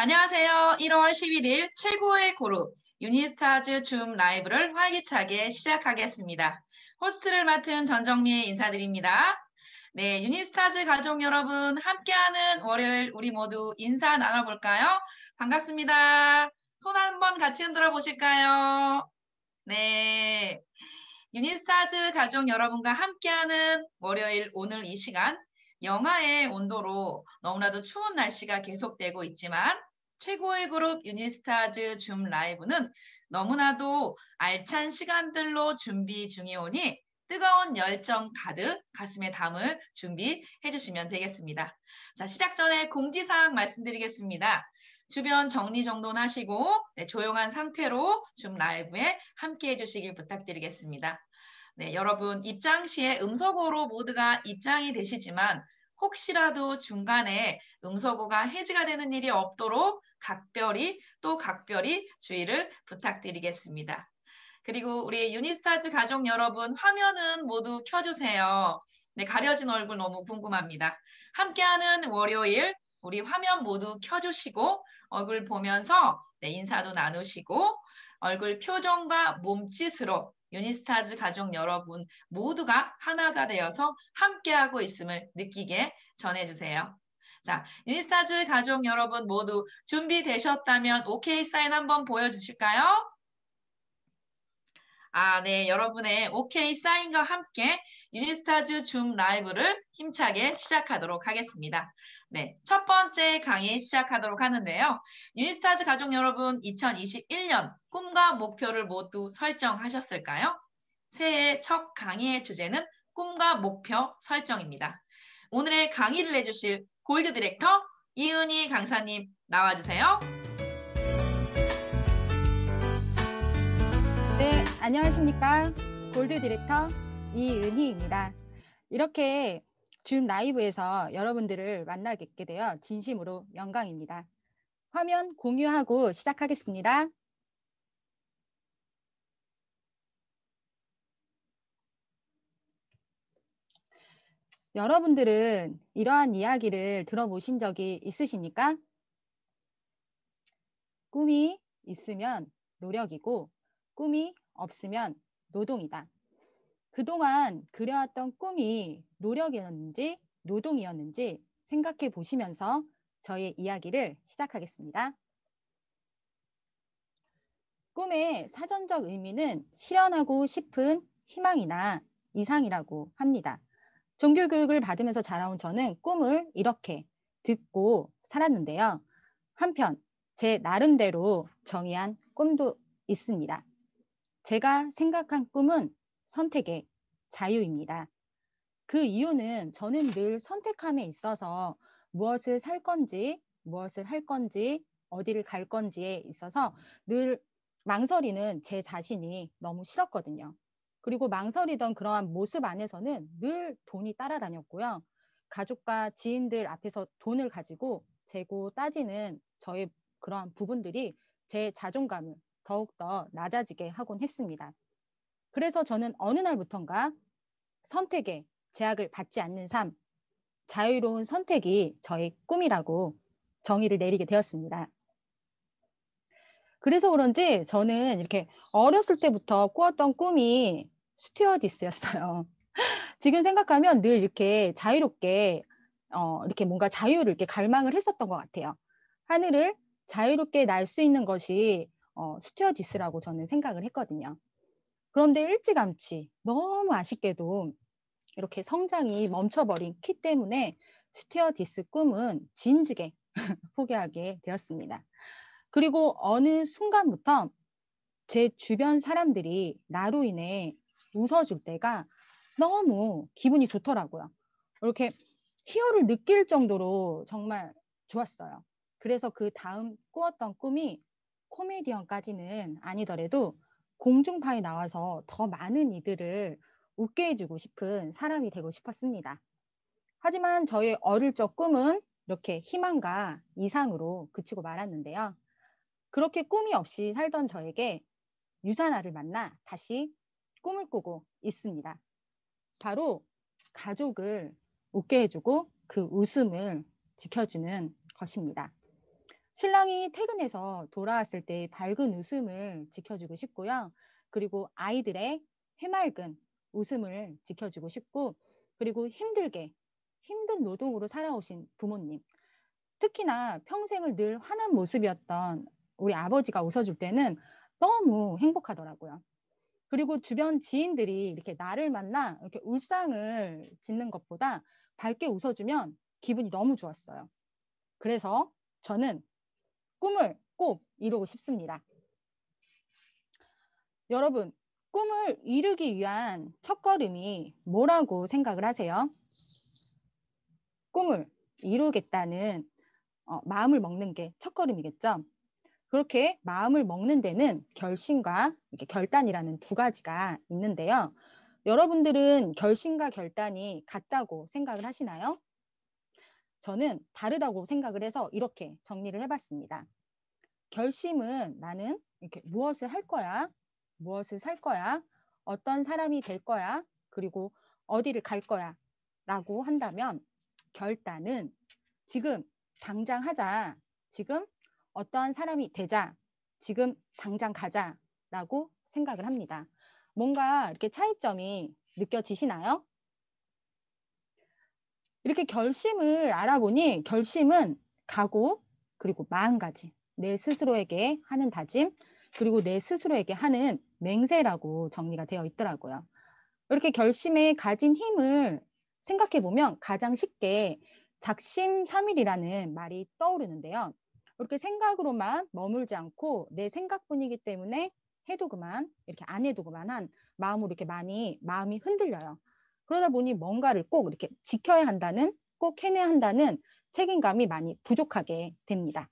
안녕하세요. 1월 11일 최고의 그룹 유니스타즈 줌 라이브를 활기차게 시작하겠습니다. 호스트를 맡은 전정미 인사드립니다. 네, 유니스타즈 가족 여러분 함께하는 월요일 우리 모두 인사 나눠볼까요? 반갑습니다. 손 한번 같이 흔들어 보실까요? 네, 유니스타즈 가족 여러분과 함께하는 월요일 오늘 이 시간 영하의 온도로 너무나도 추운 날씨가 계속되고 있지만 최고의 그룹 유니스타즈 줌 라이브는 너무나도 알찬 시간들로 준비 중이오니 뜨거운 열정 가득 가슴에 담을 준비해 주시면 되겠습니다. 자, 시작 전에 공지사항 말씀드리겠습니다. 주변 정리정돈 하시고 조용한 상태로 줌 라이브에 함께해 주시길 부탁드리겠습니다. 네, 여러분 입장 시에 음소거로 모두가 입장이 되시지만 혹시라도 중간에 음소거가 해지가 되는 일이 없도록 각별히 주의를 부탁드리겠습니다. 그리고 우리 유니스타즈 가족 여러분 화면은 모두 켜주세요. 네, 가려진 얼굴 너무 궁금합니다. 함께하는 월요일 우리 화면 모두 켜주시고 얼굴 보면서 인사도 나누시고 얼굴 표정과 몸짓으로 유니스타즈 가족 여러분 모두가 하나가 되어서 함께하고 있음을 느끼게 전해주세요. 자, 유니스타즈 가족 여러분 모두 준비되셨다면 오케이 사인 한번 보여주실까요? 네, 여러분의 오케이 사인과 함께 유니스타즈 줌 라이브를 힘차게 시작하도록 하겠습니다. 네, 첫 번째 강의 시작하도록 하는데요. 유니스타즈 가족 여러분, 2021년 꿈과 목표를 모두 설정하셨을까요? 새해 첫 강의의 주제는 꿈과 목표 설정입니다. 오늘의 강의를 해주실 골드 디렉터 이은희 강사님 나와주세요. 네, 안녕하십니까. 골드 디렉터 이은희입니다. 이렇게 줌 라이브에서 여러분들을 만나게 되어 진심으로 영광입니다. 화면 공유하고 시작하겠습니다. 여러분들은 이러한 이야기를 들어보신 적이 있으십니까? 꿈이 있으면 노력이고 꿈이 없으면 노동이다. 그동안 그려왔던 꿈이 노력이었는지 노동이었는지 생각해 보시면서 저의 이야기를 시작하겠습니다. 꿈의 사전적 의미는 실현하고 싶은 희망이나 이상이라고 합니다. 종교교육을 받으면서 자라온 저는 꿈을 이렇게 듣고 살았는데요. 한편 제 나름대로 정의한 꿈도 있습니다. 제가 생각한 꿈은 선택의 자유입니다. 그 이유는 저는 늘 선택함에 있어서 무엇을 살 건지, 무엇을 할 건지, 어디를 갈 건지에 있어서 늘 망설이는 제 자신이 너무 싫었거든요. 그리고 망설이던 그러한 모습 안에서는 늘 돈이 따라다녔고요. 가족과 지인들 앞에서 돈을 가지고 재고 따지는 저의 그러한 부분들이 제 자존감을 더욱더 낮아지게 하곤 했습니다. 그래서 저는 어느 날부턴가 선택에 제약을 받지 않는 삶, 자유로운 선택이 저의 꿈이라고 정의를 내리게 되었습니다. 그래서 그런지 저는 이렇게 어렸을 때부터 꾸었던 꿈이 스튜어디스였어요. 지금 생각하면 늘 이렇게 자유롭게 이렇게 뭔가 자유를 이렇게 갈망을 했었던 것 같아요. 하늘을 자유롭게 날 수 있는 것이 스튜어디스라고 저는 생각을 했거든요. 그런데 일찌감치 너무 아쉽게도 이렇게 성장이 멈춰버린 키 때문에 스튜어디스 꿈은 진즉에 포기하게 되었습니다. 그리고 어느 순간부터 제 주변 사람들이 나로 인해 웃어줄 때가 너무 기분이 좋더라고요. 이렇게 희열을 느낄 정도로 정말 좋았어요. 그래서 그 다음 꾸었던 꿈이 코미디언까지는 아니더라도 공중파에 나와서 더 많은 이들을 웃게 해주고 싶은 사람이 되고 싶었습니다. 하지만 저의 어릴 적 꿈은 이렇게 희망과 이상으로 그치고 말았는데요. 그렇게 꿈이 없이 살던 저에게 유사나를 만나 다시 꿈을 꾸고 있습니다. 바로 가족을 웃게 해주고 그 웃음을 지켜주는 것입니다. 신랑이 퇴근해서 돌아왔을 때 밝은 웃음을 지켜주고 싶고요. 그리고 아이들의 해맑은 웃음을 지켜주고 싶고, 그리고 힘든 노동으로 살아오신 부모님, 특히나 평생을 늘 환한 모습이었던 우리 아버지가 웃어줄 때는 너무 행복하더라고요. 그리고 주변 지인들이 이렇게 나를 만나 이렇게 울상을 짓는 것보다 밝게 웃어주면 기분이 너무 좋았어요. 그래서 저는 꿈을 꼭 이루고 싶습니다. 여러분, 꿈을 이루기 위한 첫걸음이 뭐라고 생각을 하세요? 꿈을 이루겠다는 마음을 먹는 게 첫걸음이겠죠. 그렇게 마음을 먹는 데는 결심과 결단이라는 두 가지가 있는데요. 여러분들은 결심과 결단이 같다고 생각을 하시나요? 저는 다르다고 생각을 해서 이렇게 정리를 해봤습니다. 결심은 나는 이렇게 무엇을 할 거야, 무엇을 살 거야, 어떤 사람이 될 거야, 그리고 어디를 갈 거야 라고 한다면, 결단은 지금 당장 하자, 지금 어떠한 사람이 되자, 지금 당장 가자 라고 생각을 합니다. 뭔가 이렇게 차이점이 느껴지시나요? 이렇게 결심을 알아보니 결심은 각오, 그리고 마음가짐, 내 스스로에게 하는 다짐, 그리고 내 스스로에게 하는 맹세라고 정리가 되어 있더라고요. 이렇게 결심에 가진 힘을 생각해 보면 가장 쉽게 작심삼일이라는 말이 떠오르는데요. 이렇게 생각으로만 머물지 않고 내 생각뿐이기 때문에 해도 그만, 이렇게 안 해도 그만한 마음으로 이렇게 많이 마음이 흔들려요. 그러다 보니 뭔가를 꼭 이렇게 지켜야 한다는, 꼭 해내야 한다는 책임감이 많이 부족하게 됩니다.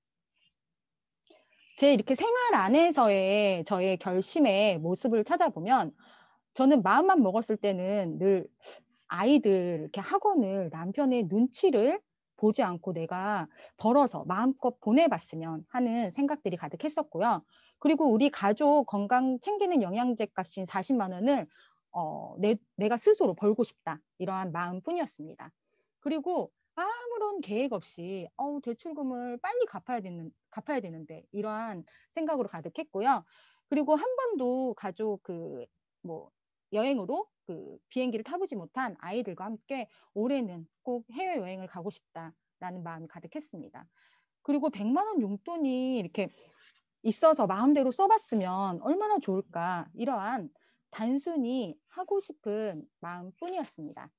제 이렇게 생활 안에서의 저의 결심의 모습을 찾아보면 저는 마음만 먹었을 때는 늘 아이들 이렇게 학원을 남편의 눈치를 보지 않고 내가 벌어서 마음껏 보내봤으면 하는 생각들이 가득했었고요. 그리고 우리 가족 건강 챙기는 영양제 값인 40만 원을 내가 스스로 벌고 싶다. 이러한 마음뿐이었습니다. 그리고 아무런 계획 없이 대출금을 빨리 갚아야 되는데 이러한 생각으로 가득했고요. 그리고 한 번도 가족 뭐 여행으로 비행기를 타보지 못한 아이들과 함께 올해는 꼭 해외여행을 가고 싶다라는 마음이 가득했습니다. 그리고 100만 원 용돈이 이렇게 있어서 마음대로 써봤으면 얼마나 좋을까, 이러한 단순히 하고 싶은 마음뿐이었습니다.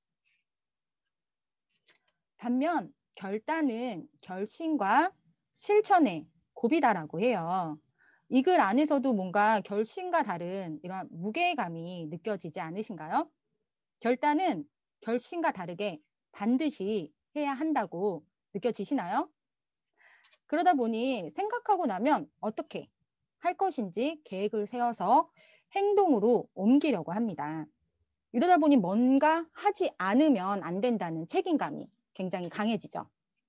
반면 결단은 결심과 실천의 고비다라고 해요. 이 글 안에서도 뭔가 결심과 다른 이런 무게감이 느껴지지 않으신가요? 결단은 결심과 다르게 반드시 해야 한다고 느껴지시나요? 그러다 보니 생각하고 나면 어떻게 할 것인지 계획을 세워서 행동으로 옮기려고 합니다. 이러다 보니 뭔가 하지 않으면 안 된다는 책임감이 굉장히 강해지죠.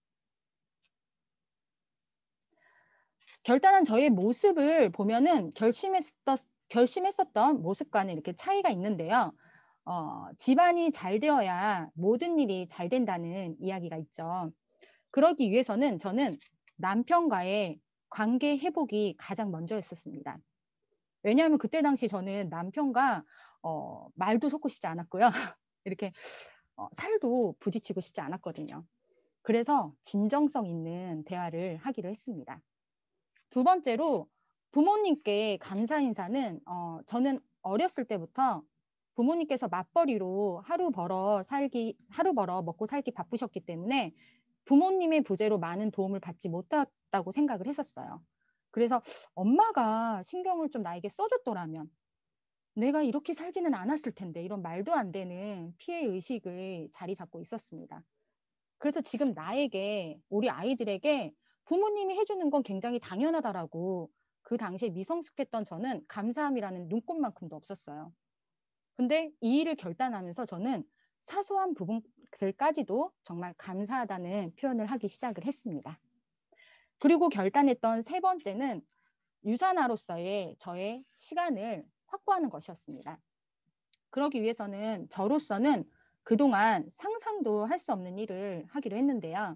결단한 저의 모습을 보면은 결심했었던 모습과는 이렇게 차이가 있는데요. 집안이 잘 되어야 모든 일이 잘 된다는 이야기가 있죠. 그러기 위해서는 저는 남편과의 관계 회복이 가장 먼저였었습니다. 왜냐하면 그때 당시 저는 남편과 말도 섞고 싶지 않았고요. 이렇게 살도 부딪히고 싶지 않았거든요. 그래서 진정성 있는 대화를 하기로 했습니다. 두 번째로 부모님께 감사 인사는 저는 어렸을 때부터 부모님께서 맞벌이로 하루 벌어 먹고 살기 바쁘셨기 때문에 부모님의 부재로 많은 도움을 받지 못했다고 생각을 했었어요. 그래서 엄마가 신경을 좀 나에게 써줬더라면 내가 이렇게 살지는 않았을 텐데, 이런 말도 안 되는 피해 의식을 자리 잡고 있었습니다. 그래서 지금 나에게, 우리 아이들에게 부모님이 해주는 건 굉장히 당연하다라고 그 당시에 미성숙했던 저는 감사함이라는 눈꼽만큼도 없었어요. 근데 이 일을 결단하면서 저는 사소한 부분들까지도 정말 감사하다는 표현을 하기 시작을 했습니다. 그리고 결단했던 세 번째는 유산아로서의 저의 시간을 확보하는 것이었습니다. 그러기 위해서는 저로서는 그동안 상상도 할 수 없는 일을 하기로 했는데요.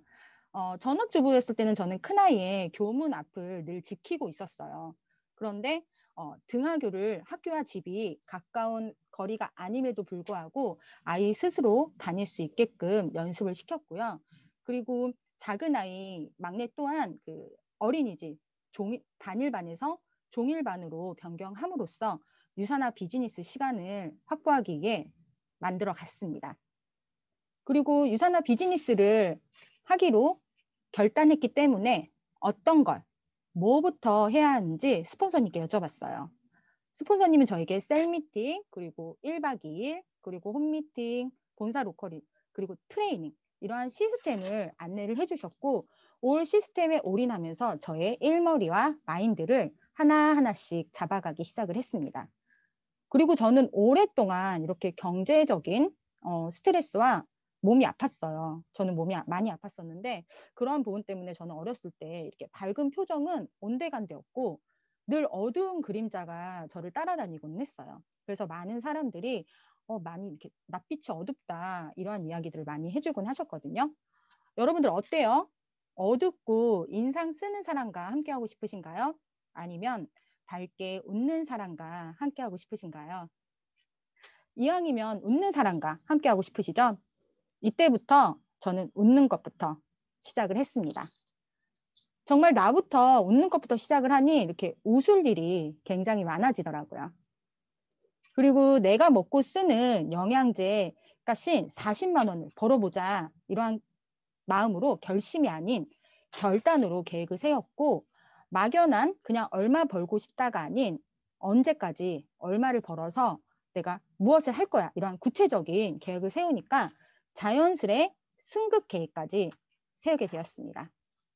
전업주부였을 때는 저는 큰아이의 교문 앞을 늘 지키고 있었어요. 그런데 등하교를 학교와 집이 가까운 거리가 아님에도 불구하고 아이 스스로 다닐 수 있게끔 연습을 시켰고요. 그리고 작은 아이 막내 또한 그 어린이집 반일반에서 종일반으로 변경함으로써 유산화 비즈니스 시간을 확보하기 위해 만들어 갔습니다. 그리고 유산화 비즈니스를 하기로 결단했기 때문에 어떤 걸, 뭐부터 해야 하는지 스폰서님께 여쭤봤어요. 스폰서님은 저에게 셀 미팅, 그리고 1박 2일, 그리고 홈 미팅, 본사 로컬, 그리고 트레이닝, 이러한 시스템을 안내를 해주셨고, 올 시스템에 올인하면서 저의 일머리와 마인드를 하나하나씩 잡아가기 시작을 했습니다. 그리고 저는 오랫동안 이렇게 경제적인 스트레스와 몸이 아팠어요. 저는 몸이 많이 아팠었는데 그런 부분 때문에 저는 어렸을 때 이렇게 밝은 표정은 온데간데 없고 늘 어두운 그림자가 저를 따라다니곤 했어요. 그래서 많은 사람들이 많이 이렇게 낯빛이 어둡다 이러한 이야기들을 많이 해주곤 하셨거든요. 여러분들 어때요? 어둡고 인상 쓰는 사람과 함께하고 싶으신가요? 아니면 밝게 웃는 사람과 함께하고 싶으신가요? 이왕이면 웃는 사람과 함께하고 싶으시죠? 이때부터 저는 웃는 것부터 시작을 했습니다. 정말 나부터 웃는 것부터 시작을 하니 이렇게 웃을 일이 굉장히 많아지더라고요. 그리고 내가 먹고 쓰는 영양제 값인 40만 원을 벌어보자 이러한 마음으로 결심이 아닌 결단으로 계획을 세웠고 막연한 그냥 얼마 벌고 싶다가 아닌 언제까지 얼마를 벌어서 내가 무엇을 할 거야 이러한 구체적인 계획을 세우니까 자연스레 승급 계획까지 세우게 되었습니다.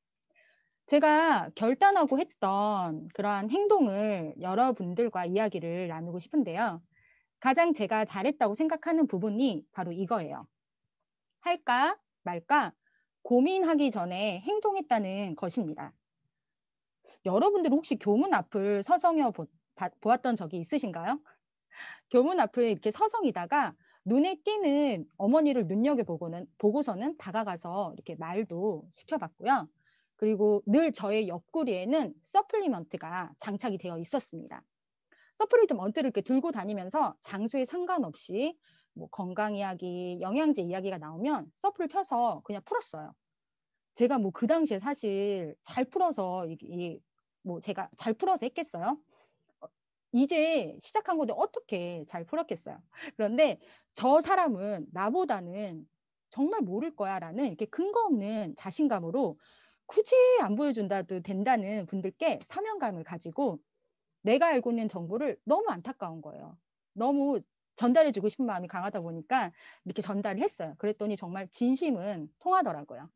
제가 결단하고 했던 그러한 행동을 여러분들과 이야기를 나누고 싶은데요. 가장 제가 잘했다고 생각하는 부분이 바로 이거예요. 할까 말까 고민하기 전에 행동했다는 것입니다. 여러분들 혹시 교문 앞을 서성여 보았던 적이 있으신가요? 교문 앞에 이렇게 서성이다가 눈에 띄는 어머니를 보고서는 다가가서 이렇게 말도 시켜봤고요. 그리고 늘 저의 옆구리에는 서플리먼트가 장착이 되어 있었습니다. 서플리먼트를 이렇게 들고 다니면서 장소에 상관없이 뭐 건강 이야기, 영양제 이야기가 나오면 서플을 펴서 그냥 풀었어요. 제가 뭐 그 당시에 사실 잘 풀어서 뭐 제가 잘 풀어서 했겠어요? 이제 시작한 건데 어떻게 잘 풀었겠어요? 그런데 저 사람은 나보다는 정말 모를 거야라는 이렇게 근거 없는 자신감으로 굳이 안 보여준다도 된다는 분들께 사명감을 가지고 내가 알고 있는 정보를 너무 안타까운 거예요. 너무 전달해주고 싶은 마음이 강하다 보니까 이렇게 전달을 했어요. 그랬더니 정말 진심은 통하더라고요.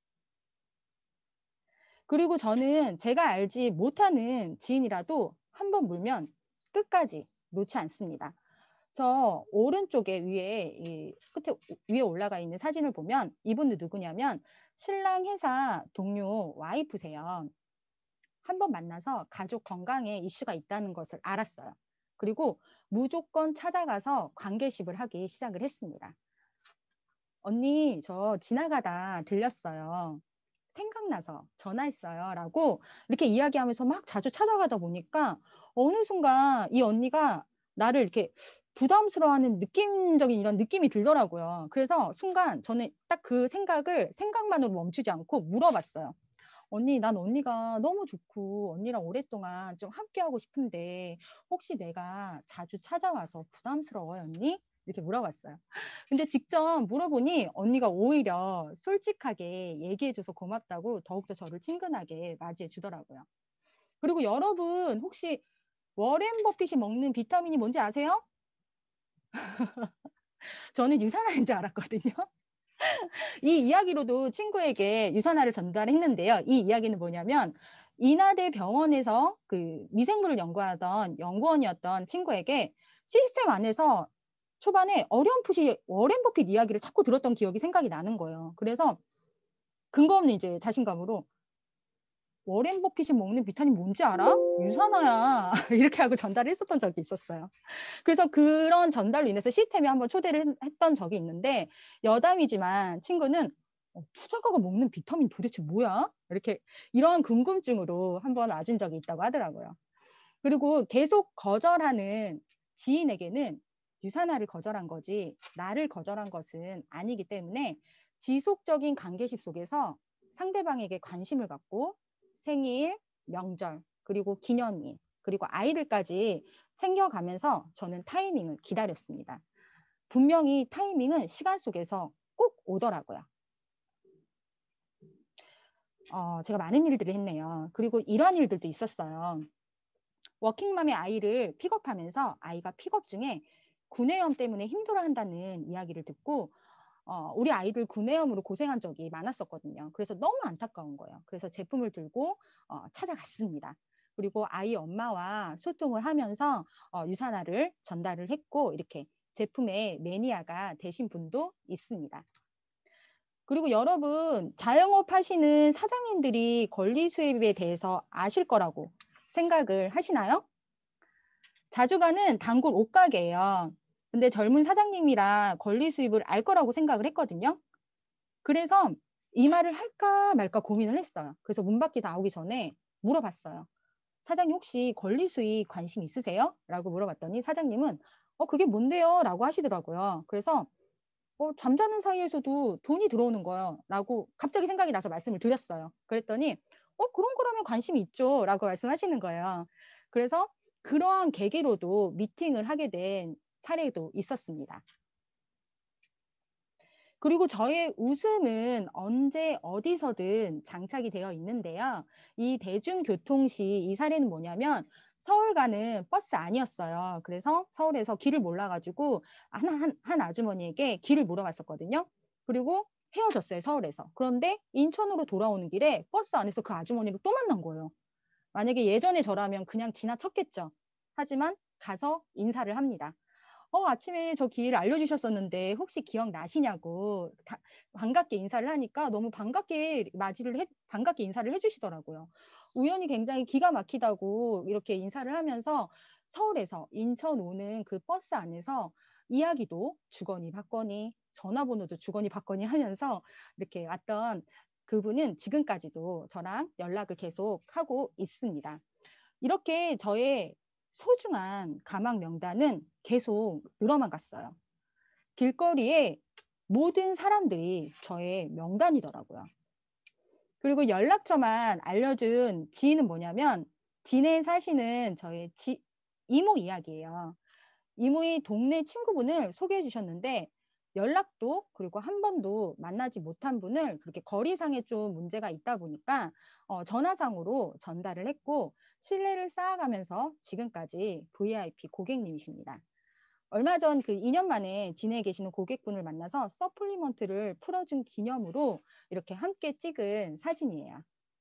그리고 저는 제가 알지 못하는 지인이라도 한 번 물면 끝까지 놓지 않습니다. 저 오른쪽에 끝에 위에 올라가 있는 사진을 보면 이분은 누구냐면 신랑 회사 동료 와이프세요. 한 번 만나서 가족 건강에 이슈가 있다는 것을 알았어요. 그리고 무조건 찾아가서 관계식을 하기 시작을 했습니다. 언니, 저 지나가다 들렸어요. 생각나서 전화했어요. 라고 이렇게 이야기하면서 막 자주 찾아가다 보니까 어느 순간 이 언니가 나를 이렇게 부담스러워하는 느낌적인 이런 느낌이 들더라고요. 그래서 순간 저는 딱 그 생각만으로 멈추지 않고 물어봤어요. 언니, 난 언니가 너무 좋고 언니랑 오랫동안 좀 함께하고 싶은데 혹시 내가 자주 찾아와서 부담스러워요, 언니? 이렇게 물어봤어요. 근데 직접 물어보니 언니가 오히려 솔직하게 얘기해줘서 고맙다고 더욱더 저를 친근하게 맞이해 주더라고요. 그리고 여러분 혹시 워렌 버핏이 먹는 비타민이 뭔지 아세요? 저는 유산화인 줄 알았거든요. 이 이야기로도 친구에게 유산화를 전달했는데요. 이 이야기는 뭐냐면 인하대 병원에서 그 미생물을 연구하던 연구원이었던 친구에게 시스템 안에서 초반에 어렴풋이 워렌 버핏 이야기를 자꾸 들었던 기억이 생각이 나는 거예요. 그래서 근거 없는 이제 자신감으로 워렌 버핏이 먹는 비타민 뭔지 알아? 유산화야. 이렇게 하고 전달을 했었던 적이 있었어요. 그래서 그런 전달로 인해서 시스템에 한번 초대를 했던 적이 있는데 여담이지만 친구는 투자가가 먹는 비타민 도대체 뭐야? 이렇게 이런 궁금증으로 한번 와준 적이 있다고 하더라고요. 그리고 계속 거절하는 지인에게는 유산화를 거절한 거지 나를 거절한 것은 아니기 때문에 지속적인 관계십 속에서 상대방에게 관심을 갖고 생일, 명절, 그리고 기념일, 그리고 아이들까지 챙겨가면서 저는 타이밍을 기다렸습니다. 분명히 타이밍은 시간 속에서 꼭 오더라고요. 제가 많은 일들을 했네요. 그리고 이런 일들도 있었어요. 워킹맘의 아이를 픽업하면서 아이가 픽업 중에 구내염 때문에 힘들어한다는 이야기를 듣고 우리 아이들 구내염으로 고생한 적이 많았었거든요. 그래서 너무 안타까운 거예요. 그래서 제품을 들고 찾아갔습니다. 그리고 아이 엄마와 소통을 하면서 유산화를 전달을 했고 이렇게 제품의 매니아가 되신 분도 있습니다. 그리고 여러분 자영업 하시는 사장님들이 권리 수입에 대해서 아실 거라고 생각을 하시나요? 자주 가는 단골 옷가게예요. 근데 젊은 사장님이라 권리 수입을 알 거라고 생각을 했거든요. 그래서 이 말을 할까 말까 고민을 했어요. 그래서 문 밖에 나오기 전에 물어봤어요. 사장님 혹시 권리 수입 관심 있으세요? 라고 물어봤더니 사장님은 그게 뭔데요? 라고 하시더라고요. 그래서 잠자는 사이에서도 돈이 들어오는 거예요. 라고 갑자기 생각이 나서 말씀을 드렸어요. 그랬더니 그런 거라면 관심이 있죠. 라고 말씀하시는 거예요. 그래서 그러한 계기로도 미팅을 하게 된 사례도 있었습니다. 그리고 저의 웃음은 언제 어디서든 장착이 되어 있는데요. 이 대중교통시 이 사례는 뭐냐면 서울 가는 버스 아니었어요. 그래서 서울에서 길을 몰라가지고 한 아주머니에게 길을 물어봤었거든요. 그리고 헤어졌어요, 서울에서. 그런데 인천으로 돌아오는 길에 버스 안에서 그 아주머니를 또 만난 거예요. 만약에 예전에 저라면 그냥 지나쳤겠죠. 하지만 가서 인사를 합니다. 아침에 저 길 알려주셨었는데 혹시 기억나시냐고 반갑게 인사를 하니까 너무 반갑게 반갑게 인사를 해주시더라고요. 우연히 굉장히 기가 막히다고 이렇게 인사를 하면서 서울에서 인천 오는 그 버스 안에서 이야기도 주거니 받거니 전화번호도 주거니 받거니 하면서 이렇게 왔던 그분은 지금까지도 저랑 연락을 계속 하고 있습니다. 이렇게 저의 소중한 가망 명단은 계속 늘어만 갔어요. 길거리에 모든 사람들이 저의 명단이더라고요. 그리고 연락처만 알려준 지인은 뭐냐면 진해에 사시는 저의 이모 이야기예요. 이모의 동네 친구분을 소개해 주셨는데 연락도 그리고 한 번도 만나지 못한 분을 그렇게 거리상에 좀 문제가 있다 보니까 전화상으로 전달을 했고 신뢰를 쌓아가면서 지금까지 VIP 고객님이십니다. 얼마 전 그 2년 만에 진해에 계시는 고객분을 만나서 서플리먼트를 풀어준 기념으로 이렇게 함께 찍은 사진이에요.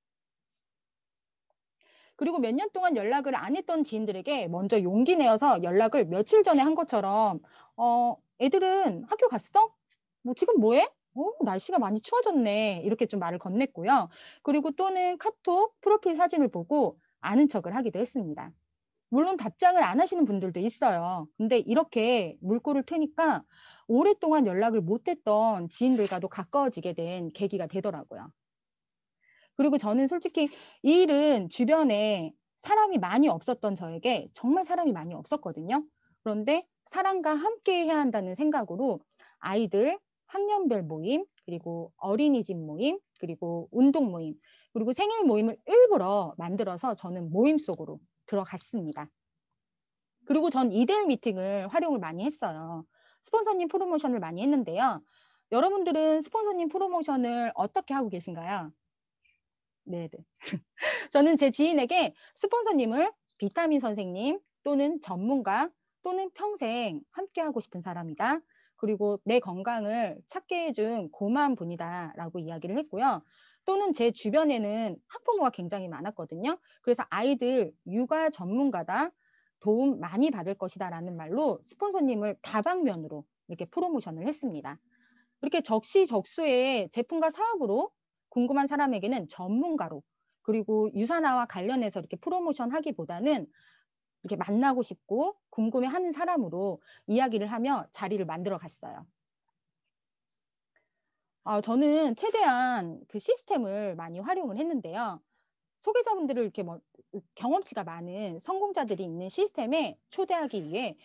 그리고 몇 년 동안 연락을 안 했던 지인들에게 먼저 용기 내어서 연락을 며칠 전에 한 것처럼 애들은 학교 갔어? 뭐 지금 뭐해? 날씨가 많이 추워졌네. 이렇게 좀 말을 건넸고요. 그리고 또는 카톡 프로필 사진을 보고 아는 척을 하기도 했습니다. 물론 답장을 안 하시는 분들도 있어요. 근데 이렇게 물꼬를 트니까 오랫동안 연락을 못했던 지인들과도 가까워지게 된 계기가 되더라고요. 그리고 저는 솔직히 이 일은 주변에 사람이 많이 없었던 저에게 정말 사람이 많이 없었거든요. 그런데 사람과 함께 해야 한다는 생각으로 아이들 학년별 모임, 그리고 어린이집 모임, 그리고 운동 모임, 그리고 생일 모임을 일부러 만들어서 저는 모임 속으로 들어갔습니다. 그리고 전 2대1 미팅을 활용을 많이 했어요. 스폰서님 프로모션을 많이 했는데요. 여러분들은 스폰서님 프로모션을 어떻게 하고 계신가요? 네네. 저는 제 지인에게 스폰서님을 비타민 선생님 또는 전문가 또는 평생 함께하고 싶은 사람이다. 그리고 내 건강을 찾게 해준 고마운 분이다 라고 이야기를 했고요. 또는 제 주변에는 학부모가 굉장히 많았거든요. 그래서 아이들 육아 전문가다. 도움 많이 받을 것이다 라는 말로 스폰서님을 다방면으로 이렇게 프로모션을 했습니다. 이렇게 적시적소의 제품과 사업으로 궁금한 사람에게는 전문가로 그리고 유산화와 관련해서 이렇게 프로모션 하기보다는 이렇게 만나고 싶고 궁금해하는 사람으로 이야기를 하며 자리를 만들어 갔어요. 저는 최대한 그 시스템을 많이 활용을 했는데요. 소비자분들을 이렇게 뭐 경험치가 많은 성공자들이 있는 시스템에 초대하기 위해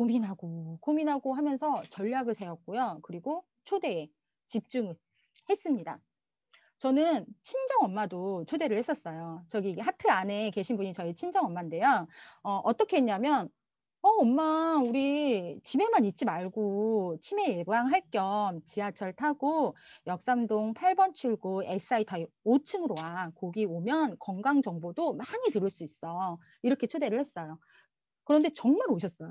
고민하고 하면서 전략을 세웠고요. 그리고 초대에 집중을 했습니다. 저는 친정 엄마도 초대를 했었어요. 저기 하트 안에 계신 분이 저희 친정 엄마인데요. 어떻게 했냐면 엄마, 우리 집에만 있지 말고 치매 예방할 겸 지하철 타고 역삼동 8번 출구 SI 5층으로 와. 거기 오면 건강 정보도 많이 들을 수 있어. 이렇게 초대를 했어요. 그런데 정말 오셨어요.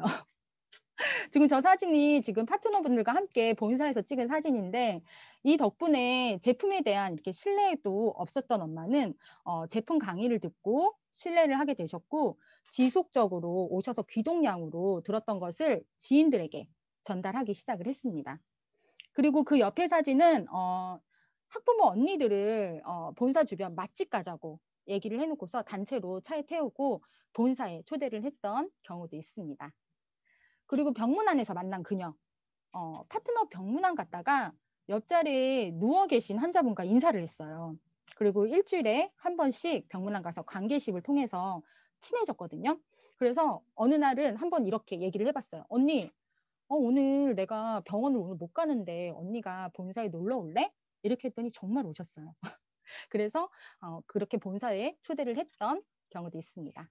지금 저 사진이 지금 파트너분들과 함께 본사에서 찍은 사진인데 이 덕분에 제품에 대한 이렇게 신뢰도 없었던 엄마는 제품 강의를 듣고 신뢰를 하게 되셨고 지속적으로 오셔서 귀동량으로 들었던 것을 지인들에게 전달하기 시작을 했습니다. 그리고 그 옆에 사진은 학부모 언니들을 본사 주변 맛집 가자고 얘기를 해놓고서 단체로 차에 태우고 본사에 초대를 했던 경우도 있습니다. 그리고 병문안에서 만난 그녀, 파트너 병문안 갔다가 옆자리에 누워 계신 환자분과 인사를 했어요. 그리고 일주일에 한 번씩 병문안 가서 관계식을 통해서 친해졌거든요. 그래서 어느 날은 한번 이렇게 얘기를 해봤어요. 언니, 오늘 내가 병원을 오늘 못 가는데 언니가 본사에 놀러 올래? 이렇게 했더니 정말 오셨어요. 그래서 그렇게 본사에 초대를 했던 경우도 있습니다.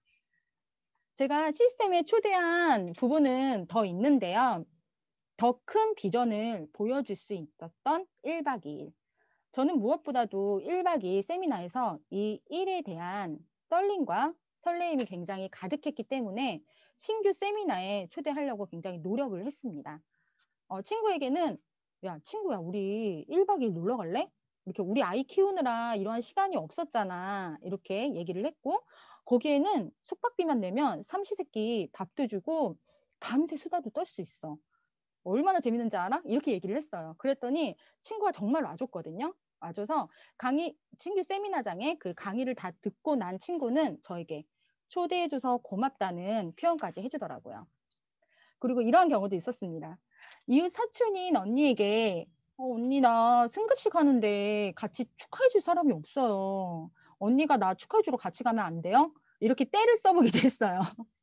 제가 시스템에 초대한 부분은 더 있는데요. 더 큰 비전을 보여줄 수 있었던 1박 2일. 저는 무엇보다도 1박 2일 세미나에서 이 일에 대한 떨림과 설레임이 굉장히 가득했기 때문에 신규 세미나에 초대하려고 굉장히 노력을 했습니다. 친구에게는 야, 친구야, 우리 1박 2일 놀러 갈래? 이렇게 우리 아이 키우느라 이러한 시간이 없었잖아. 이렇게 얘기를 했고 거기에는 숙박비만 내면 삼시세끼 밥도 주고 밤새 수다도 떨 수 있어. 얼마나 재밌는지 알아? 이렇게 얘기를 했어요. 그랬더니 친구가 정말 와줬거든요. 와줘서 친구 세미나장에 그 강의를 다 듣고 난 친구는 저에게 초대해줘서 고맙다는 표현까지 해주더라고요. 그리고 이러한 경우도 있었습니다. 이웃 사촌인 언니에게 언니 나 승급식 하는데 같이 축하해줄 사람이 없어요. 언니가 나 축하해주러 같이 가면 안 돼요? 이렇게 떼를 써보기도 했어요.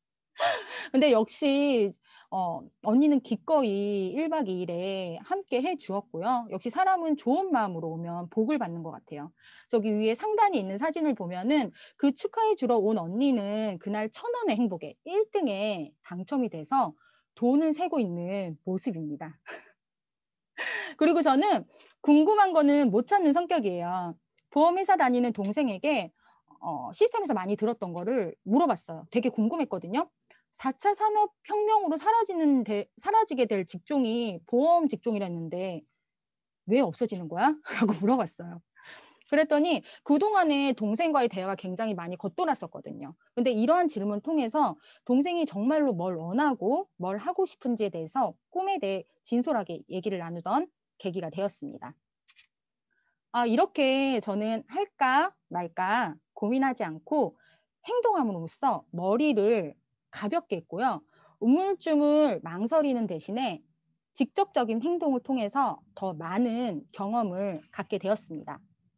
근데 역시 언니는 기꺼이 1박 2일에 함께 해 주었고요. 역시 사람은 좋은 마음으로 오면 복을 받는 것 같아요. 저기 위에 상단에 있는 사진을 보면은 그 축하해 주러 온 언니는 그날 1,000원의 행복에 1등에 당첨이 돼서 돈을 세고 있는 모습입니다. 그리고 저는 궁금한 거는 못 찾는 성격이에요. 보험회사 다니는 동생에게 시스템에서 많이 들었던 거를 물어봤어요. 되게 궁금했거든요. 4차 산업혁명으로 사라지게 될 직종이 보험 직종이랬는데 왜 없어지는 거야? 라고 물어봤어요. 그랬더니 그동안에 동생과의 대화가 굉장히 많이 겉돌았었거든요. 근데 이러한 질문 통해서 동생이 정말로 뭘 원하고 뭘 하고 싶은지에 대해서 꿈에 대해 진솔하게 얘기를 나누던 계기가 되었습니다. 이렇게 저는 할까 말까 고민하지 않고 행동함으로써 머리를 가볍게 했고요. 우물쭈물 망설이는 대신에 직접적인 행동을 통해서 더 많은 경험을 갖게 되었습니다.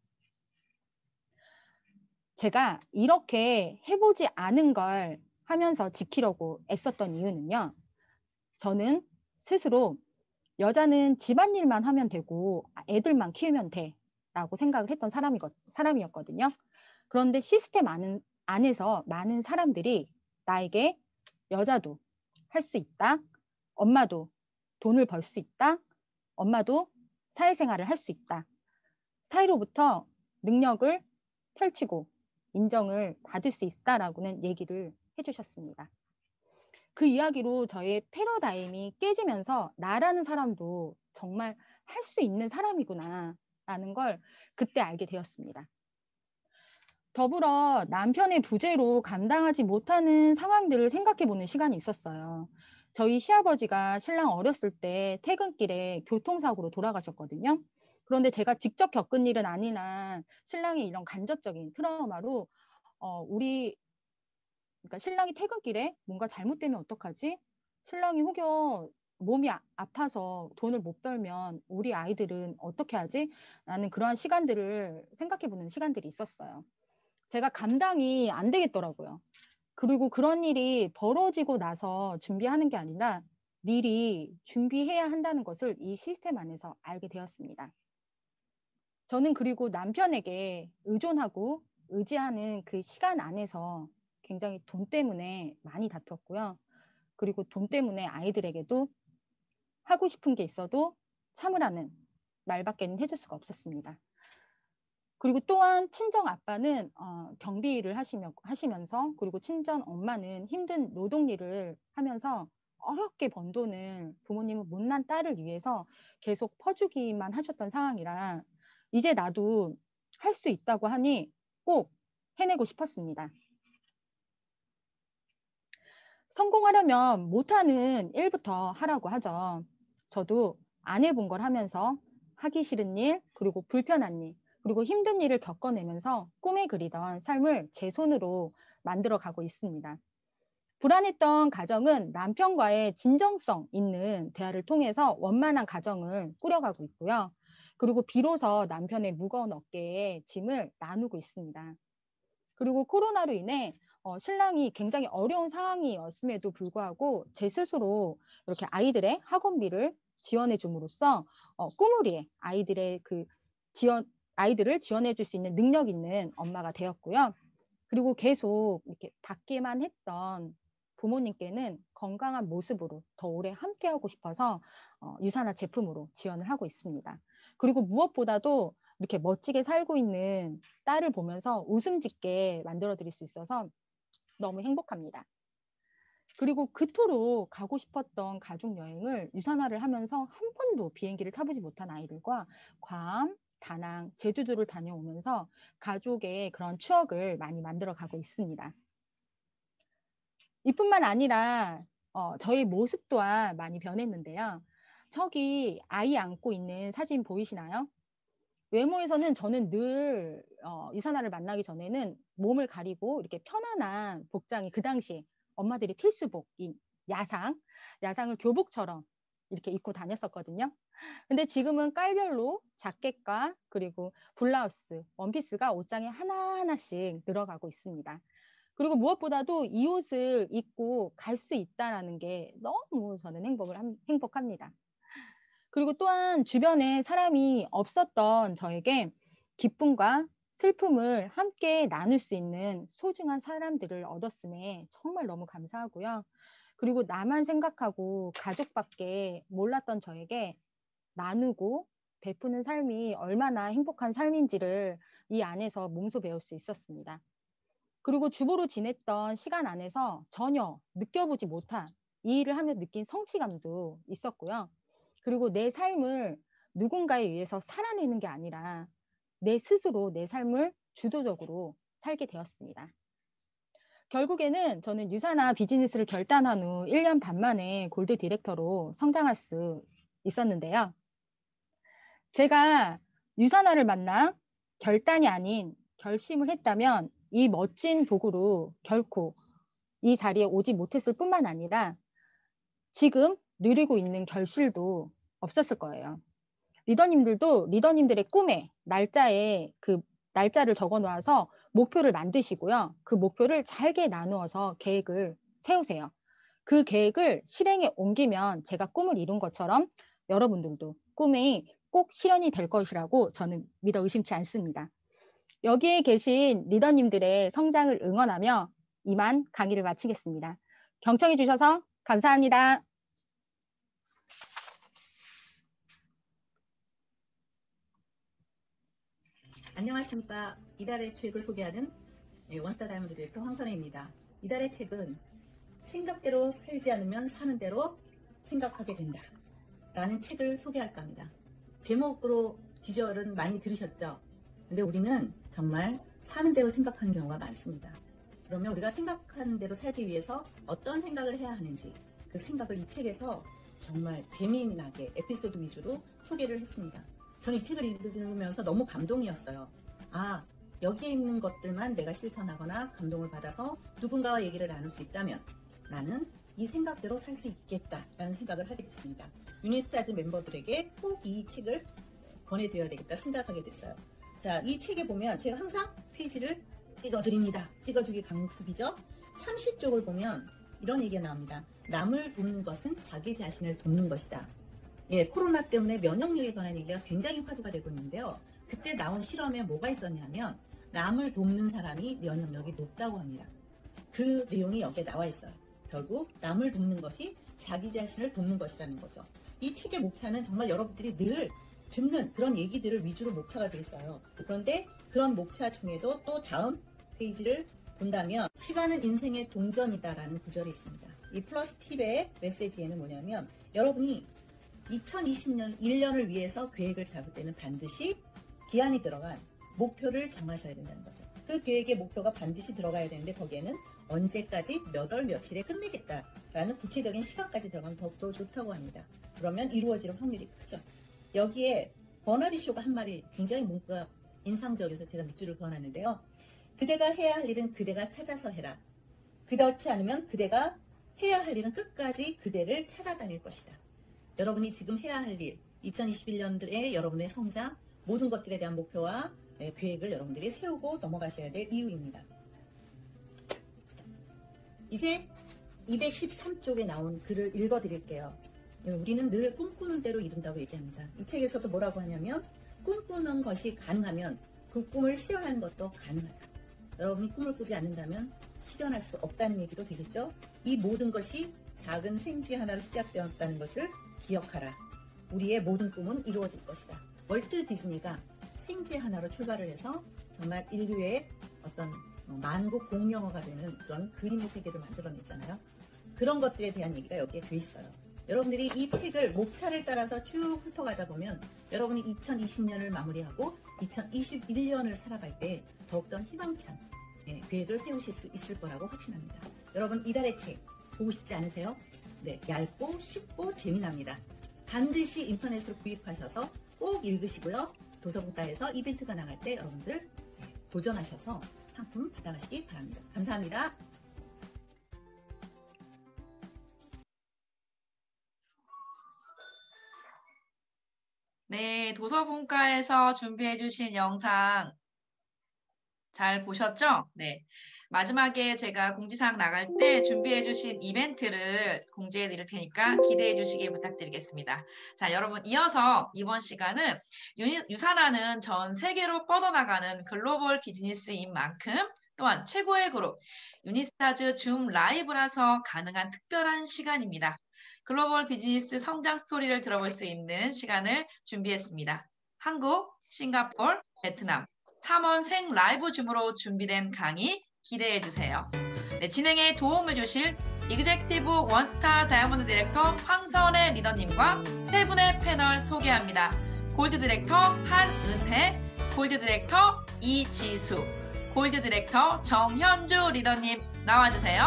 제가 이렇게 해보지 않은 걸 하면서 지키려고 애썼던 이유는요. 저는 스스로 여자는 집안일만 하면 되고 애들만 키우면 돼 라고 생각을 했던 사람이었거든요. 그런데 시스템 안에서 많은 사람들이 나에게 여자도 할 수 있다. 엄마도 돈을 벌 수 있다. 엄마도 사회생활을 할 수 있다. 사회로부터 능력을 펼치고 인정을 받을 수 있다라고는 얘기를 해주셨습니다. 그 이야기로 저의 패러다임이 깨지면서 나라는 사람도 정말 할 수 있는 사람이구나 라는 걸 그때 알게 되었습니다. 더불어 남편의 부재로 감당하지 못하는 상황들을 생각해보는 시간이 있었어요. 저희 시아버지가 신랑 어렸을 때 퇴근길에 교통사고로 돌아가셨거든요. 그런데 제가 직접 겪은 일은 아니나 신랑의 이런 간접적인 트라우마로 그러니까 신랑이 퇴근길에 뭔가 잘못되면 어떡하지? 신랑이 혹여 몸이 아파서 돈을 못 벌면 우리 아이들은 어떻게 하지? 라는 그러한 시간들을 생각해보는 시간들이 있었어요. 제가 감당이 안 되겠더라고요. 그리고 그런 일이 벌어지고 나서 준비하는 게 아니라 미리 준비해야 한다는 것을 이 시스템 안에서 알게 되었습니다. 저는 그리고 남편에게 의존하고 의지하는 그 시간 안에서 굉장히 돈 때문에 많이 다퉜고요. 그리고 돈 때문에 아이들에게도 하고 싶은 게 있어도 참으라는 말밖에는 해줄 수가 없었습니다. 그리고 또한 친정 아빠는 경비 일을 하시면서 그리고 친정 엄마는 힘든 노동 일을 하면서 어렵게 번 돈을 부모님은 못난 딸을 위해서 계속 퍼주기만 하셨던 상황이라 이제 나도 할 수 있다고 하니 꼭 해내고 싶었습니다. 성공하려면 못하는 일부터 하라고 하죠. 저도 안 해본 걸 하면서 하기 싫은 일, 그리고 불편한 일, 그리고 힘든 일을 겪어내면서 꿈에 그리던 삶을 제 손으로 만들어 가고 있습니다. 불안했던 가정은 남편과의 진정성 있는 대화를 통해서 원만한 가정을 꾸려가고 있고요. 그리고 비로소 남편의 무거운 어깨에 짐을 나누고 있습니다. 그리고 코로나로 인해 신랑이 굉장히 어려운 상황이었음에도 불구하고 제 스스로 이렇게 아이들의 학원비를 지원해 줌으로써 꾸물이의 아이들을 지원해 줄 수 있는 능력 있는 엄마가 되었고요. 그리고 계속 이렇게 받기만 했던 부모님께는 건강한 모습으로 더 오래 함께하고 싶어서 유산화 제품으로 지원을 하고 있습니다. 그리고 무엇보다도 이렇게 멋지게 살고 있는 딸을 보면서 웃음 짓게 만들어 드릴 수 있어서 너무 행복합니다. 그리고 그토록 가고 싶었던 가족 여행을 유산화를 하면서 한 번도 비행기를 타보지 못한 아이들과 괌, 다낭, 제주도를 다녀오면서 가족의 그런 추억을 많이 만들어 가고 있습니다. 이뿐만 아니라 저희 모습 또한 많이 변했는데요. 저기 아이 안고 있는 사진 보이시나요? 외모에서는 저는 늘 유산화를 만나기 전에는 몸을 가리고 이렇게 편안한 복장이 그 당시에 엄마들이 필수복인 야상을 교복처럼 이렇게 입고 다녔었거든요. 근데 지금은 깔별로 자켓과 그리고 블라우스, 원피스가 옷장에 하나하나씩 늘어가고 있습니다. 그리고 무엇보다도 이 옷을 입고 갈 수 있다는 게 너무 저는 행복합니다. 그리고 또한 주변에 사람이 없었던 저에게 기쁨과 슬픔을 함께 나눌 수 있는 소중한 사람들을 얻었음에 정말 너무 감사하고요. 그리고 나만 생각하고 가족밖에 몰랐던 저에게 나누고 베푸는 삶이 얼마나 행복한 삶인지를 이 안에서 몸소 배울 수 있었습니다. 그리고 주부로 지냈던 시간 안에서 전혀 느껴보지 못한 이 일을 하며 느낀 성취감도 있었고요. 그리고 내 삶을 누군가에 의해서 살아내는 게 아니라 내 스스로 내 삶을 주도적으로 살게 되었습니다. 결국에는 저는 유산화 비즈니스를 결단한 후 1년 반 만에 골드 디렉터로 성장할 수 있었는데요. 제가 유산화를 만나 결단이 아닌 결심을 했다면 이 멋진 도구로 결코 이 자리에 오지 못했을 뿐만 아니라 지금 누리고 있는 결실도 없었을 거예요. 리더님들도 리더님들의 꿈에 날짜를 적어 놓아서 목표를 만드시고요. 그 목표를 잘게 나누어서 계획을 세우세요. 그 계획을 실행에 옮기면 제가 꿈을 이룬 것처럼 여러분들도 꿈이 꼭 실현이 될 것이라고 저는 믿어 의심치 않습니다. 여기에 계신 리더님들의 성장을 응원하며 이만 강의를 마치겠습니다. 경청해 주셔서 감사합니다. 안녕하십니까. 이달의 책을 소개하는 원스타 다이아몬드 디렉터 황선혜입니다. 이달의 책은 생각대로 살지 않으면 사는 대로 생각하게 된다 라는 책을 소개할까 합니다. 제목으로 비주얼은 많이 들으셨죠? 근데 우리는 정말 사는 대로 생각하는 경우가 많습니다. 그러면 우리가 생각하는 대로 살기 위해서 어떤 생각을 해야 하는지 그 생각을 이 책에서 정말 재미나게 에피소드 위주로 소개를 했습니다. 저는 이 책을 읽으면서 너무 감동이었어요. 여기에 있는 것들만 내가 실천하거나 감동을 받아서 누군가와 얘기를 나눌 수 있다면 나는 이 생각대로 살 수 있겠다라는 생각을 하게 됐습니다. 유니스타즈 멤버들에게 꼭 이 책을 권해드려야 되겠다 생각하게 됐어요. 자, 이 책에 보면 제가 항상 페이지를 찍어드립니다. 찍어주기 강습이죠. 30쪽을 보면 이런 얘기가 나옵니다. 남을 돕는 것은 자기 자신을 돕는 것이다. 예, 코로나 때문에 면역력에 관한 얘기가 굉장히 화두가 되고 있는데요. 그때 나온 실험에 뭐가 있었냐면 남을 돕는 사람이 면역력이 높다고 합니다. 그 내용이 여기에 나와 있어요. 결국 남을 돕는 것이 자기 자신을 돕는 것이라는 거죠. 이 책의 목차는 정말 여러분들이 늘 듣는 그런 얘기들을 위주로 목차가 되어 있어요. 그런데 그런 목차 중에도 또 다음 페이지를 본다면 시간은 인생의 동전이다라는 구절이 있습니다. 이 플러스 팁의 메시지에는 뭐냐면 여러분이 2020년 1년을 위해서 계획을 잡을 때는 반드시 기한이 들어간 목표를 정하셔야 된다는 거죠. 그 계획의 목표가 반드시 들어가야 되는데 거기에는 언제까지 몇 월 며칠에 끝내겠다라는 구체적인 시간까지 들어가면 더욱더 좋다고 합니다. 그러면 이루어질 확률이 크죠. 여기에 버너리 쇼가 한 말이 굉장히 문구가 인상적이어서 제가 밑줄을 그어놨는데요. 그대가 해야 할 일은 그대가 찾아서 해라. 그렇지 않으면 그대가 해야 할 일은 끝까지 그대를 찾아다닐 것이다. 여러분이 지금 해야 할 일, 2021년도에 여러분의 성장, 모든 것들에 대한 목표와 계획을 여러분들이 세우고 넘어가셔야 될 이유입니다. 이제 213쪽에 나온 글을 읽어드릴게요. 우리는 늘 꿈꾸는 대로 이룬다고 얘기합니다. 이 책에서도 뭐라고 하냐면 꿈꾸는 것이 가능하면 그 꿈을 실현하는 것도 가능하다. 여러분이 꿈을 꾸지 않는다면 실현할 수 없다는 얘기도 되겠죠. 이 모든 것이 작은 생쥐 하나로 시작되었다는 것을 기억하라. 우리의 모든 꿈은 이루어질 것이다. 월트 디즈니가 생쥐 하나로 출발을 해서 정말 인류의 어떤 만국 공용어가 되는 그런 그림의 세계를 만들어냈잖아요. 그런 것들에 대한 얘기가 여기에 돼 있어요. 여러분들이 이 책을 목차를 따라서 쭉 훑어가다 보면 여러분이 2020년을 마무리하고 2021년을 살아갈 때 더욱더 희망찬 계획을 세우실 수 있을 거라고 확신합니다. 여러분 이달의 책 보고 싶지 않으세요? 네, 얇고 쉽고 재미납니다. 반드시 인터넷으로 구입하셔서 꼭 읽으시고요. 도서공과에서 이벤트가 나갈 때 여러분들 도전하셔서 상품 받아가시기 바랍니다. 감사합니다. 네, 도서분과에서 준비해 주신 영상 잘 보셨죠? 네. 마지막에 제가 공지사항 나갈 때 준비해 주신 이벤트를 공지해 드릴 테니까 기대해 주시기 부탁드리겠습니다. 자, 여러분 이어서 이번 시간은 유산하는 전 세계로 뻗어나가는 글로벌 비즈니스인 만큼 또한 최고의 그룹 유니스타즈 줌 라이브라서 가능한 특별한 시간입니다. 글로벌 비즈니스 성장 스토리를 들어볼 수 있는 시간을 준비했습니다. 한국, 싱가포르, 베트남 3원 생 라이브 줌으로 준비된 강의 기대해 주세요. 네, 진행에 도움을 주실 이그젝티브 원스타 다이아몬드 디렉터 황선혜 리더님과 세 분의 패널 소개합니다. 골드 디렉터 한은혜, 골드 디렉터 이지수, 골드 디렉터 정현주 리더님 나와주세요.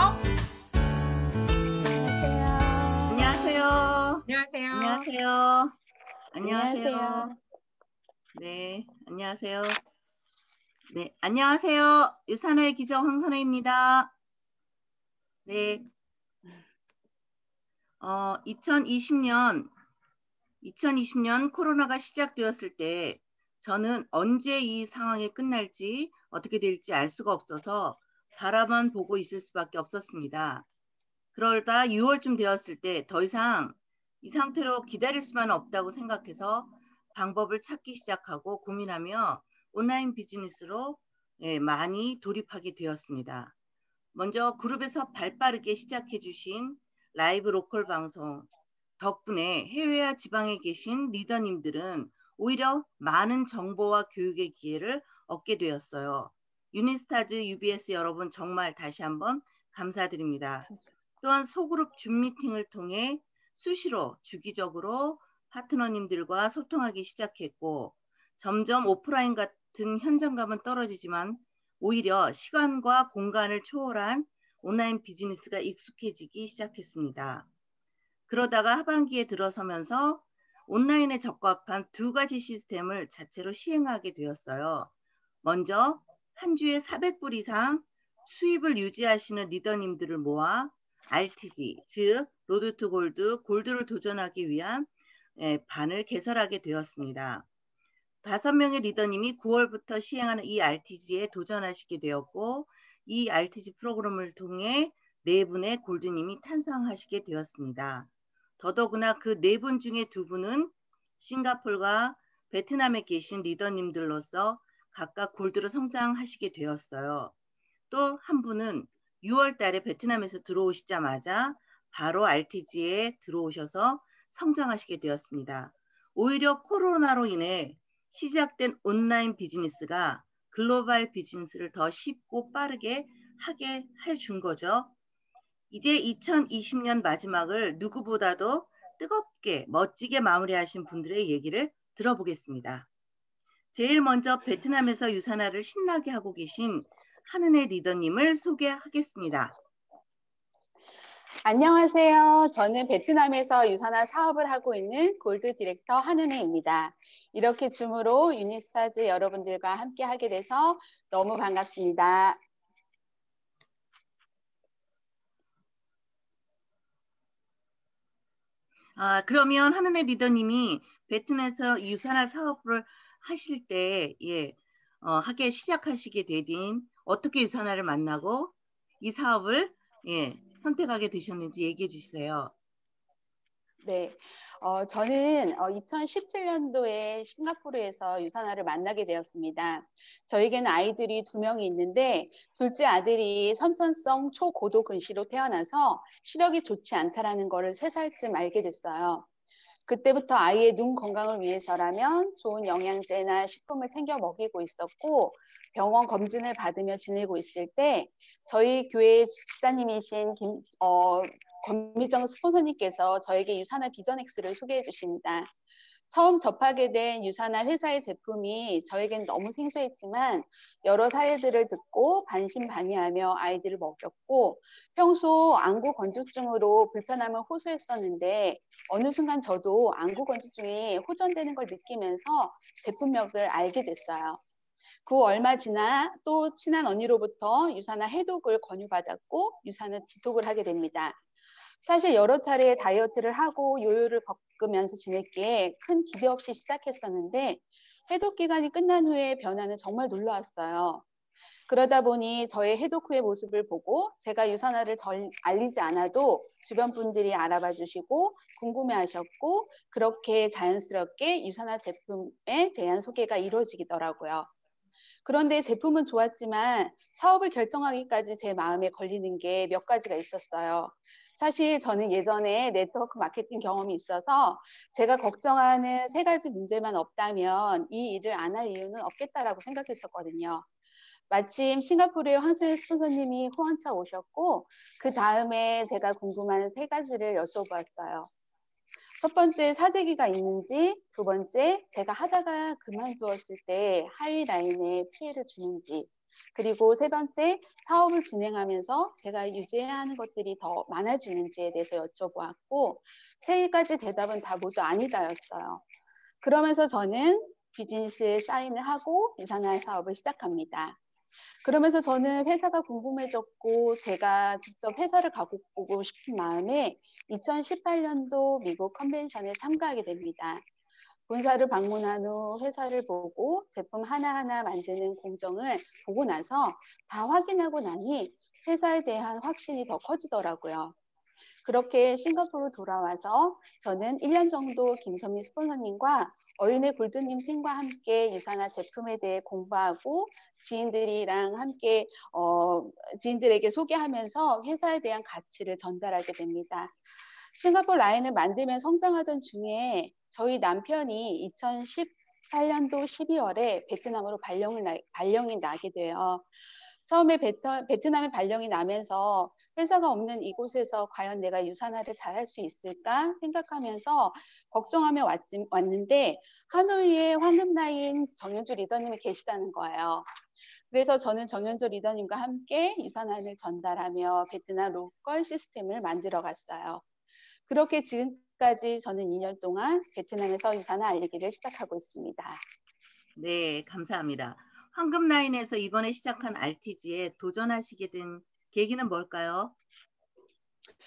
안녕하세요. 안녕하세요. 안녕하세요. 안녕하세요. 네, 안녕하세요. 네, 안녕하세요. 유산의 기적 황선혜입니다. 네, 2020년 코로나가 시작되었을 때 저는 언제 이 상황이 끝날지 어떻게 될지 알 수가 없어서 바라만 보고 있을 수밖에 없었습니다. 그러다 6월쯤 되었을 때 더 이상 이 상태로 기다릴 수만 없다고 생각해서 방법을 찾기 시작하고 고민하며 온라인 비즈니스로 많이 돌입하게 되었습니다. 먼저 그룹에서 발빠르게 시작해 주신 라이브 로컬 방송 덕분에 해외와 지방에 계신 리더님들은 오히려 많은 정보와 교육의 기회를 얻게 되었어요. 유니스타즈 UBS 여러분 정말 다시 한번 감사드립니다. 또한 소그룹 줌 미팅을 통해 수시로 주기적으로 파트너님들과 소통하기 시작했고 점점 오프라인 같은 현장감은 떨어지지만 오히려 시간과 공간을 초월한 온라인 비즈니스가 익숙해지기 시작했습니다. 그러다가 하반기에 들어서면서 온라인에 적합한 두 가지 시스템을 자체로 시행하게 되었어요. 먼저 한 주에 400불 이상 수입을 유지하시는 리더님들을 모아 RTG, 즉 로드 투 골드, 골드를 도전하기 위한 반을 개설하게 되었습니다. 5명의 리더님이 9월부터 시행하는 이 RTG에 도전하시게 되었고 이 RTG 프로그램을 통해 4분의 골드님이 탄생하시게 되었습니다. 더더구나 그 4분 중에 2분은 싱가폴과 베트남에 계신 리더님들로서 각각 골드로 성장하시게 되었어요. 또 한 분은 6월 달에 베트남에서 들어오시자마자 바로 RTG에 들어오셔서 성장하시게 되었습니다. 오히려 코로나로 인해 시작된 온라인 비즈니스가 글로벌 비즈니스를 더 쉽고 빠르게 하게 해준 거죠. 이제 2020년 마지막을 누구보다도 뜨겁게 멋지게 마무리하신 분들의 얘기를 들어보겠습니다. 제일 먼저 베트남에서 유산화를 신나게 하고 계신 한은혜 리더님을 소개하겠습니다. 안녕하세요. 저는 베트남에서 유산화 사업을 하고 있는 골드 디렉터 한은혜입니다. 이렇게 줌으로 유니스타즈 여러분들과 함께 하게 돼서 너무 반갑습니다. 그러면 한은혜 리더님이 베트남에서 유산화 사업을 하실 때 하게 시작하시게 되긴 어떻게 유산화를 만나고 이 사업을 선택하게 되셨는지 얘기해 주세요. 네, 저는 2017년도에 싱가포르에서 유산화를 만나게 되었습니다. 저에게는 아이들이 2명이 있는데 둘째 아들이 선천성 초고도 근시로 태어나서 시력이 좋지 않다라는 것을 3살쯤 알게 됐어요. 그때부터 아이의 눈 건강을 위해서라면 좋은 영양제나 식품을 챙겨 먹이고 있었고 병원 검진을 받으며 지내고 있을 때 저희 교회 집사님이신 권미정 스폰서님께서 저에게 유산화 비전엑스를 소개해 주십니다. 처음 접하게 된 유산화 회사의 제품이 저에겐 너무 생소했지만 여러 사례들을 듣고 반신반의하며 아이들을 먹였고 평소 안구 건조증으로 불편함을 호소했었는데 어느 순간 저도 안구 건조증이 호전되는 걸 느끼면서 제품력을 알게 됐어요. 그 후 얼마 지나 또 친한 언니로부터 유산화 해독을 권유받았고 유산화 지독을 하게 됩니다. 사실 여러 차례 다이어트를 하고 요요를 겪으면서 지냈기에 큰 기대 없이 시작했었는데 해독 기간이 끝난 후에 변화는 정말 놀라웠어요. 그러다 보니 저의 해독 후의 모습을 보고 제가 유산화를 알리지 않아도 주변 분들이 알아봐 주시고 궁금해하셨고 그렇게 자연스럽게 유산화 제품에 대한 소개가 이루어지더라고요. 그런데 제품은 좋았지만 사업을 결정하기까지 제 마음에 걸리는 게 몇 가지가 있었어요. 사실 저는 예전에 네트워크 마케팅 경험이 있어서 제가 걱정하는 3가지 문제만 없다면 이 일을 안 할 이유는 없겠다라고 생각했었거든요. 마침 싱가포르의 황sen 스폰서님이 호언차 오셨고 그 다음에 제가 궁금한 3가지를 여쭤보았어요. 첫 번째, 사재기가 있는지, 2번째, 제가 하다가 그만두었을 때 하위 라인에 피해를 주는지, 그리고 3번째, 사업을 진행하면서 제가 유지해야 하는 것들이 더 많아지는지에 대해서 여쭤보았고 3가지 대답은 다 모두 아니다였어요. 그러면서 저는 비즈니스에 사인을 하고 유산화 사업을 시작합니다. 그러면서 저는 회사가 궁금해졌고 제가 직접 회사를 가보고 싶은 마음에 2018년도 미국 컨벤션에 참가하게 됩니다. 본사를 방문한 후 회사를 보고 제품 하나하나 만드는 공정을 보고 나서 다 확인하고 나니 회사에 대한 확신이 더 커지더라고요. 그렇게 싱가포르 돌아와서 저는 1년 정도 김선미 스폰서님과 어윤의 골드님 팀과 함께 유산화 제품에 대해 공부하고 지인들이랑 함께 지인들에게 소개하면서 회사에 대한 가치를 전달하게 됩니다. 싱가포르 라인을 만들면 성장하던 중에 저희 남편이 2018년도 12월에 베트남으로 발령이 나게 돼요. 처음에 베트남에 발령이 나면서 회사가 없는 이곳에서 과연 내가 유산화를 잘할 수 있을까 생각하면서 걱정하며 왔는데 하노이에 황금라인 정윤주 리더님이 계시다는 거예요. 그래서 저는 정윤주 리더님과 함께 유산화를 전달하며 베트남 로컬 시스템을 만들어 갔어요. 그렇게 지금까지 저는 2년 동안 베트남에서 유산화 알리기를 시작하고 있습니다. 네, 감사합니다. 황금라인에서 이번에 시작한 RTG에 도전하시게 된 계기는 뭘까요?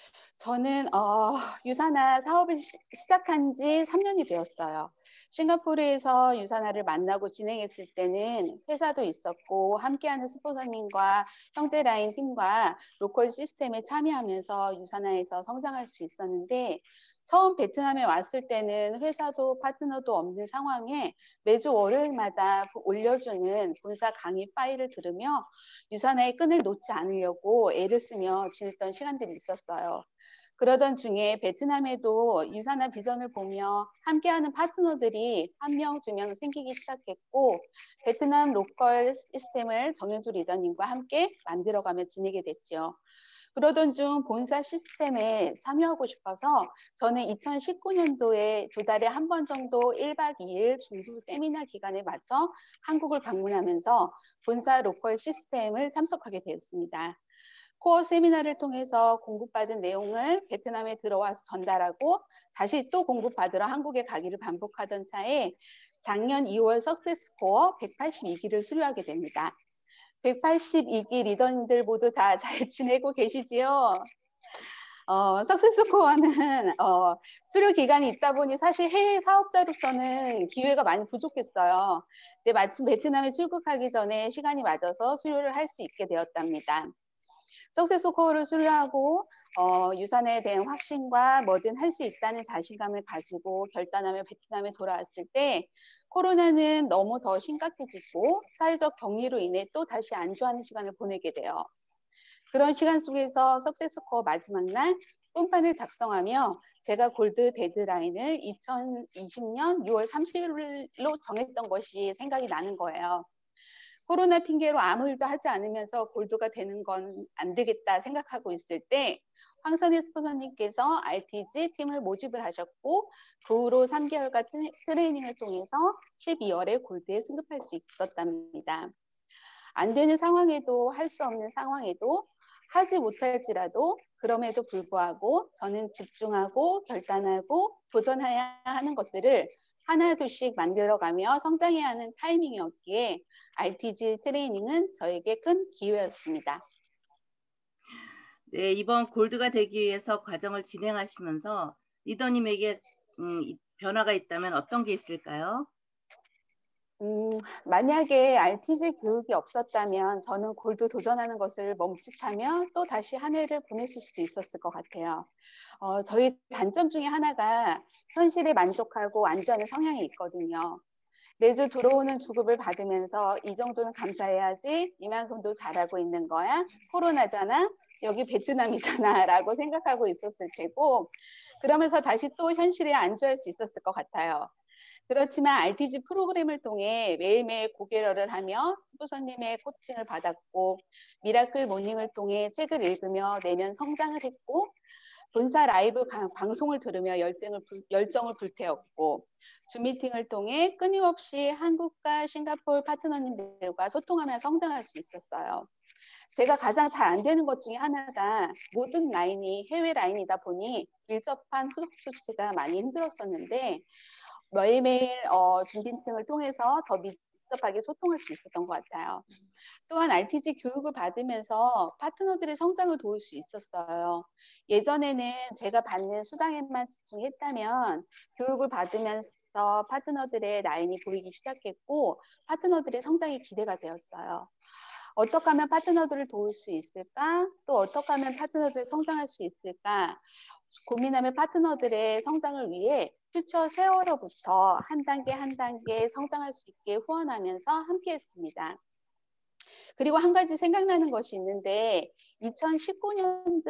저는 유산화 사업을 시작한 지 3년이 되었어요. 싱가포르에서 유산화를 만나고 진행했을 때는 회사도 있었고 함께하는 스폰서님과 형제라인 팀과 로컬 시스템에 참여하면서 유산화에서 성장할 수 있었는데 처음 베트남에 왔을 때는 회사도 파트너도 없는 상황에 매주 월요일마다 올려주는 본사 강의 파일을 들으며 유산화의 끈을 놓지 않으려고 애를 쓰며 지냈던 시간들이 있었어요. 그러던 중에 베트남에도 유산화 비전을 보며 함께하는 파트너들이 한 명, 두 명 생기기 시작했고 베트남 로컬 시스템을 정현주 리더님과 함께 만들어가며 지내게 됐죠. 그러던 중 본사 시스템에 참여하고 싶어서 저는 2019년도에 두 달에 한 번 정도 1박 2일 중부 세미나 기간에 맞춰 한국을 방문하면서 본사 로컬 시스템을 참석하게 되었습니다. 코어 세미나를 통해서 공급받은 내용을 베트남에 들어와서 전달하고 다시 또 공급받으러 한국에 가기를 반복하던 차에 작년 2월 석세스 코어 182기를 수료하게 됩니다. 182기 리더님들 모두 다 잘 지내고 계시지요? 석세스 코어는 수료 기간이 있다 보니 사실 해외 사업자로서는 기회가 많이 부족했어요. 근데 마침 베트남에 출국하기 전에 시간이 맞아서 수료를 할 수 있게 되었답니다. 석세스 코어를 수료하고 유산에 대한 확신과 뭐든 할 수 있다는 자신감을 가지고 결단하며 베트남에 돌아왔을 때 코로나는 너무 더 심각해지고 사회적 격리로 인해 또 다시 안주하는 시간을 보내게 돼요. 그런 시간 속에서 석세스 코어 마지막 날 꿈판을 작성하며 제가 골드 데드라인을 2020년 6월 30일로 정했던 것이 생각이 나는 거예요. 코로나 핑계로 아무 일도 하지 않으면서 골드가 되는 건 안 되겠다 생각하고 있을 때 황선희 스폰서님께서 RTG 팀을 모집을 하셨고 그 후로 3개월 같은 트레이닝을 통해서 12월에 골드에 승급할 수 있었답니다. 안 되는 상황에도 할 수 없는 상황에도 하지 못할지라도 그럼에도 불구하고 저는 집중하고 결단하고 도전해야 하는 것들을 하나둘씩 만들어가며 성장해야 하는 타이밍이었기에 RTG 트레이닝은 저에게 큰 기회였습니다. 네, 이번 골드가 되기 위해서 과정을 진행하시면서 리더님에게 변화가 있다면 어떤 게 있을까요? 만약에 RTG 교육이 없었다면 저는 골드 도전하는 것을 멈칫하며 또 다시 한 해를 보내실 수도 있었을 것 같아요. 저희 단점 중에 하나가 현실에 만족하고 안주하는 성향이 있거든요. 매주 들어오는 주급을 받으면서 이 정도는 감사해야지, 이만큼도 잘하고 있는 거야, 코로나잖아, 여기 베트남이잖아 라고 생각하고 있었을 테고 그러면서 다시 또 현실에 안주할 수 있었을 것 같아요. 그렇지만 RTG 프로그램을 통해 매일매일 고개러를 하며 스포서님의 코칭을 받았고 미라클 모닝을 통해 책을 읽으며 내면 성장을 했고 본사 라이브 방송을 들으며 열정을 불태웠고 줌미팅을 통해 끊임없이 한국과 싱가포르 파트너님들과 소통하며 성장할 수 있었어요. 제가 가장 잘 안 되는 것 중에 하나가 모든 라인이 해외 라인이다 보니 밀접한 후속 조치가 많이 힘들었었는데 매일매일 줌미팅을 통해서 더 밀접하게 소통할 수 있었던 것 같아요. 또한 RTG 교육을 받으면서 파트너들의 성장을 도울 수 있었어요. 예전에는 제가 받는 수당에만 집중했다면 교육을 받으면서 파트너들의 라인이 보이기 시작했고 파트너들의 성장이 기대가 되었어요. 어떻게 하면 파트너들을 도울 수 있을까? 또 어떻게 하면 파트너들을 성장할 수 있을까? 고민하며 파트너들의 성장을 위해 퓨처 세월호부터 한 단계 한 단계 성장할 수 있게 후원하면서 함께했습니다. 그리고 한 가지 생각나는 것이 있는데 2019년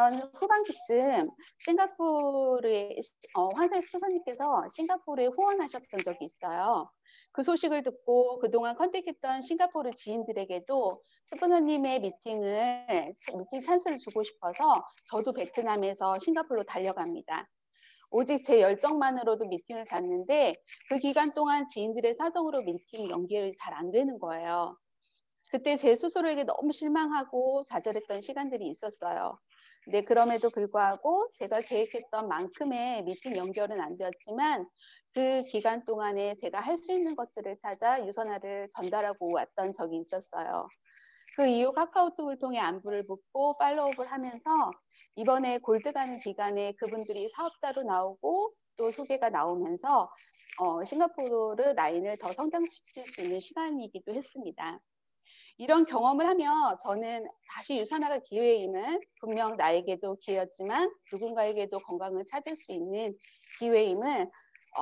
후반기쯤 싱가포르의 황사희 스포서님께서 싱가포르에 후원하셨던 적이 있어요. 그 소식을 듣고 그동안 컨택했던 싱가포르 지인들에게도 스포너님의 미팅 찬스를 주고 싶어서 저도 베트남에서 싱가포르로 달려갑니다. 오직 제 열정만으로도 미팅을 잤는데 그 기간 동안 지인들의 사정으로 미팅 연결이 잘 안 되는 거예요. 그때 제 스스로에게 너무 실망하고 좌절했던 시간들이 있었어요. 근데 그럼에도 불구하고 제가 계획했던 만큼의 미팅 연결은 안 되었지만 그 기간 동안에 제가 할 수 있는 것들을 찾아 유선화를 전달하고 왔던 적이 있었어요. 그 이후 카카오톡을 통해 안부를 묻고 팔로우업을 하면서 이번에 골드 가는 기간에 그분들이 사업자로 나오고 또 소개가 나오면서 싱가포르 라인을 더 성장시킬 수 있는 시간이기도 했습니다. 이런 경험을 하며 저는 다시 유산화가 기회임은 분명 나에게도 기회였지만 누군가에게도 건강을 찾을 수 있는 기회임을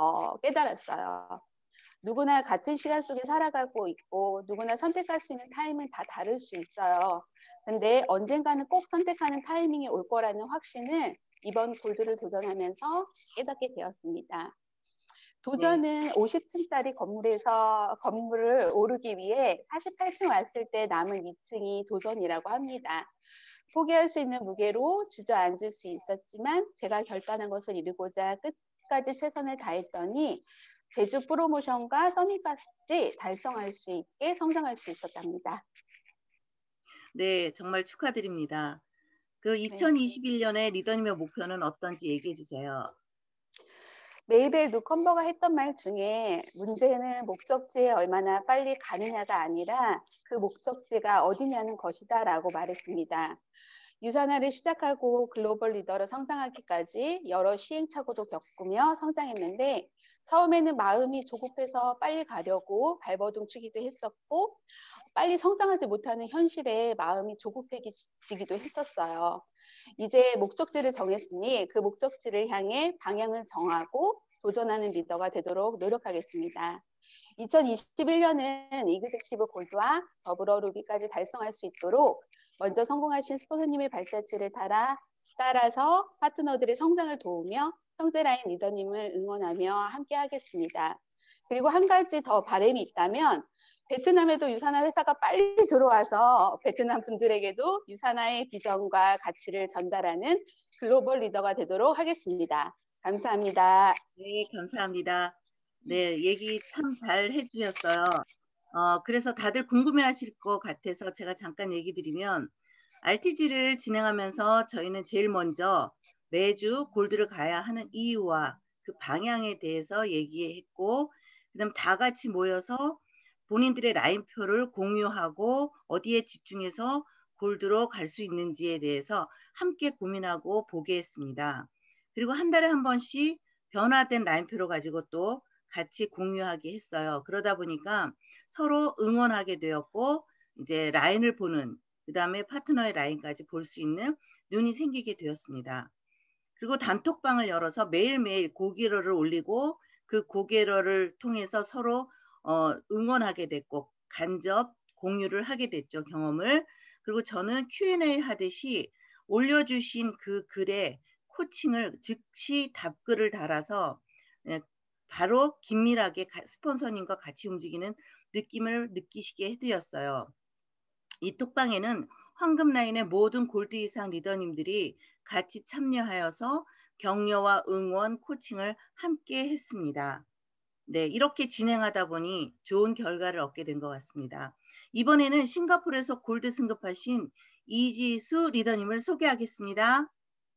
깨달았어요. 누구나 같은 시간 속에 살아가고 있고 누구나 선택할 수 있는 타임은 다 다를 수 있어요. 근데 언젠가는 꼭 선택하는 타이밍이 올 거라는 확신을 이번 골드를 도전하면서 깨닫게 되었습니다. 도전은 50층짜리 건물을 오르기 위해 48층 왔을 때 남은 2층이 도전이라고 합니다. 포기할 수 있는 무게로 주저앉을 수 있었지만 제가 결단한 것을 이루고자 끝까지 최선을 다했더니 제주 프로모션과 써니까지 달성할 수 있게 성장할 수 있었답니다. 네, 정말 축하드립니다. 그 2021년에 리더님의 목표는 어떤지 얘기해 주세요. 메이벨 누컨버가 했던 말 중에 문제는 목적지에 얼마나 빨리 가느냐가 아니라 그 목적지가 어디냐는 것이다 라고 말했습니다. 유산화를 시작하고 글로벌 리더로 성장하기까지 여러 시행착오도 겪으며 성장했는데 처음에는 마음이 조급해서 빨리 가려고 발버둥 치기도 했었고 빨리 성장하지 못하는 현실에 마음이 조급해지기도 했었어요. 이제 목적지를 정했으니 그 목적지를 향해 방향을 정하고 도전하는 리더가 되도록 노력하겠습니다. 2021년은 이그제큐티브 골드와 더불어 루비까지 달성할 수 있도록 먼저 성공하신 스폰서님의 발자취를 따라서 파트너들의 성장을 도우며 형제라인 리더님을 응원하며 함께 하겠습니다. 그리고 한 가지 더 바람이 있다면 베트남에도 유산화 회사가 빨리 들어와서 베트남 분들에게도 유산화의 비전과 가치를 전달하는 글로벌 리더가 되도록 하겠습니다. 감사합니다. 네, 감사합니다. 네, 얘기 참 잘 해주셨어요. 그래서 다들 궁금해하실 것 같아서 제가 잠깐 얘기 드리면 RTG를 진행하면서 저희는 제일 먼저 매주 골드를 가야 하는 이유와 그 방향에 대해서 얘기했고 그다음 다 같이 모여서 본인들의 라인표를 공유하고 어디에 집중해서 골드로 갈 수 있는지에 대해서 함께 고민하고 보게 했습니다. 그리고 한 달에 한 번씩 변화된 라인표를 가지고 또 같이 공유하게 했어요. 그러다 보니까 서로 응원하게 되었고 이제 라인을 보는 그 다음에 파트너의 라인까지 볼 수 있는 눈이 생기게 되었습니다. 그리고 단톡방을 열어서 매일매일 고기러를 올리고 그 고기러를 통해서 서로 응원하게 됐고 간접 공유를 하게 됐죠. 경험을. 그리고 저는 Q&A 하듯이 올려주신 그 글에 코칭을 즉시 답글을 달아서 바로 긴밀하게 스폰서님과 같이 움직이는 느낌을 느끼시게 해드렸어요. 이 톡방에는 황금 라인의 모든 골드 이상 리더님들이 같이 참여하여서 격려와 응원, 코칭을 함께 했습니다. 네, 이렇게 진행하다 보니 좋은 결과를 얻게 된 것 같습니다. 이번에는 싱가포르에서 골드 승급하신 이지수 리더님을 소개하겠습니다.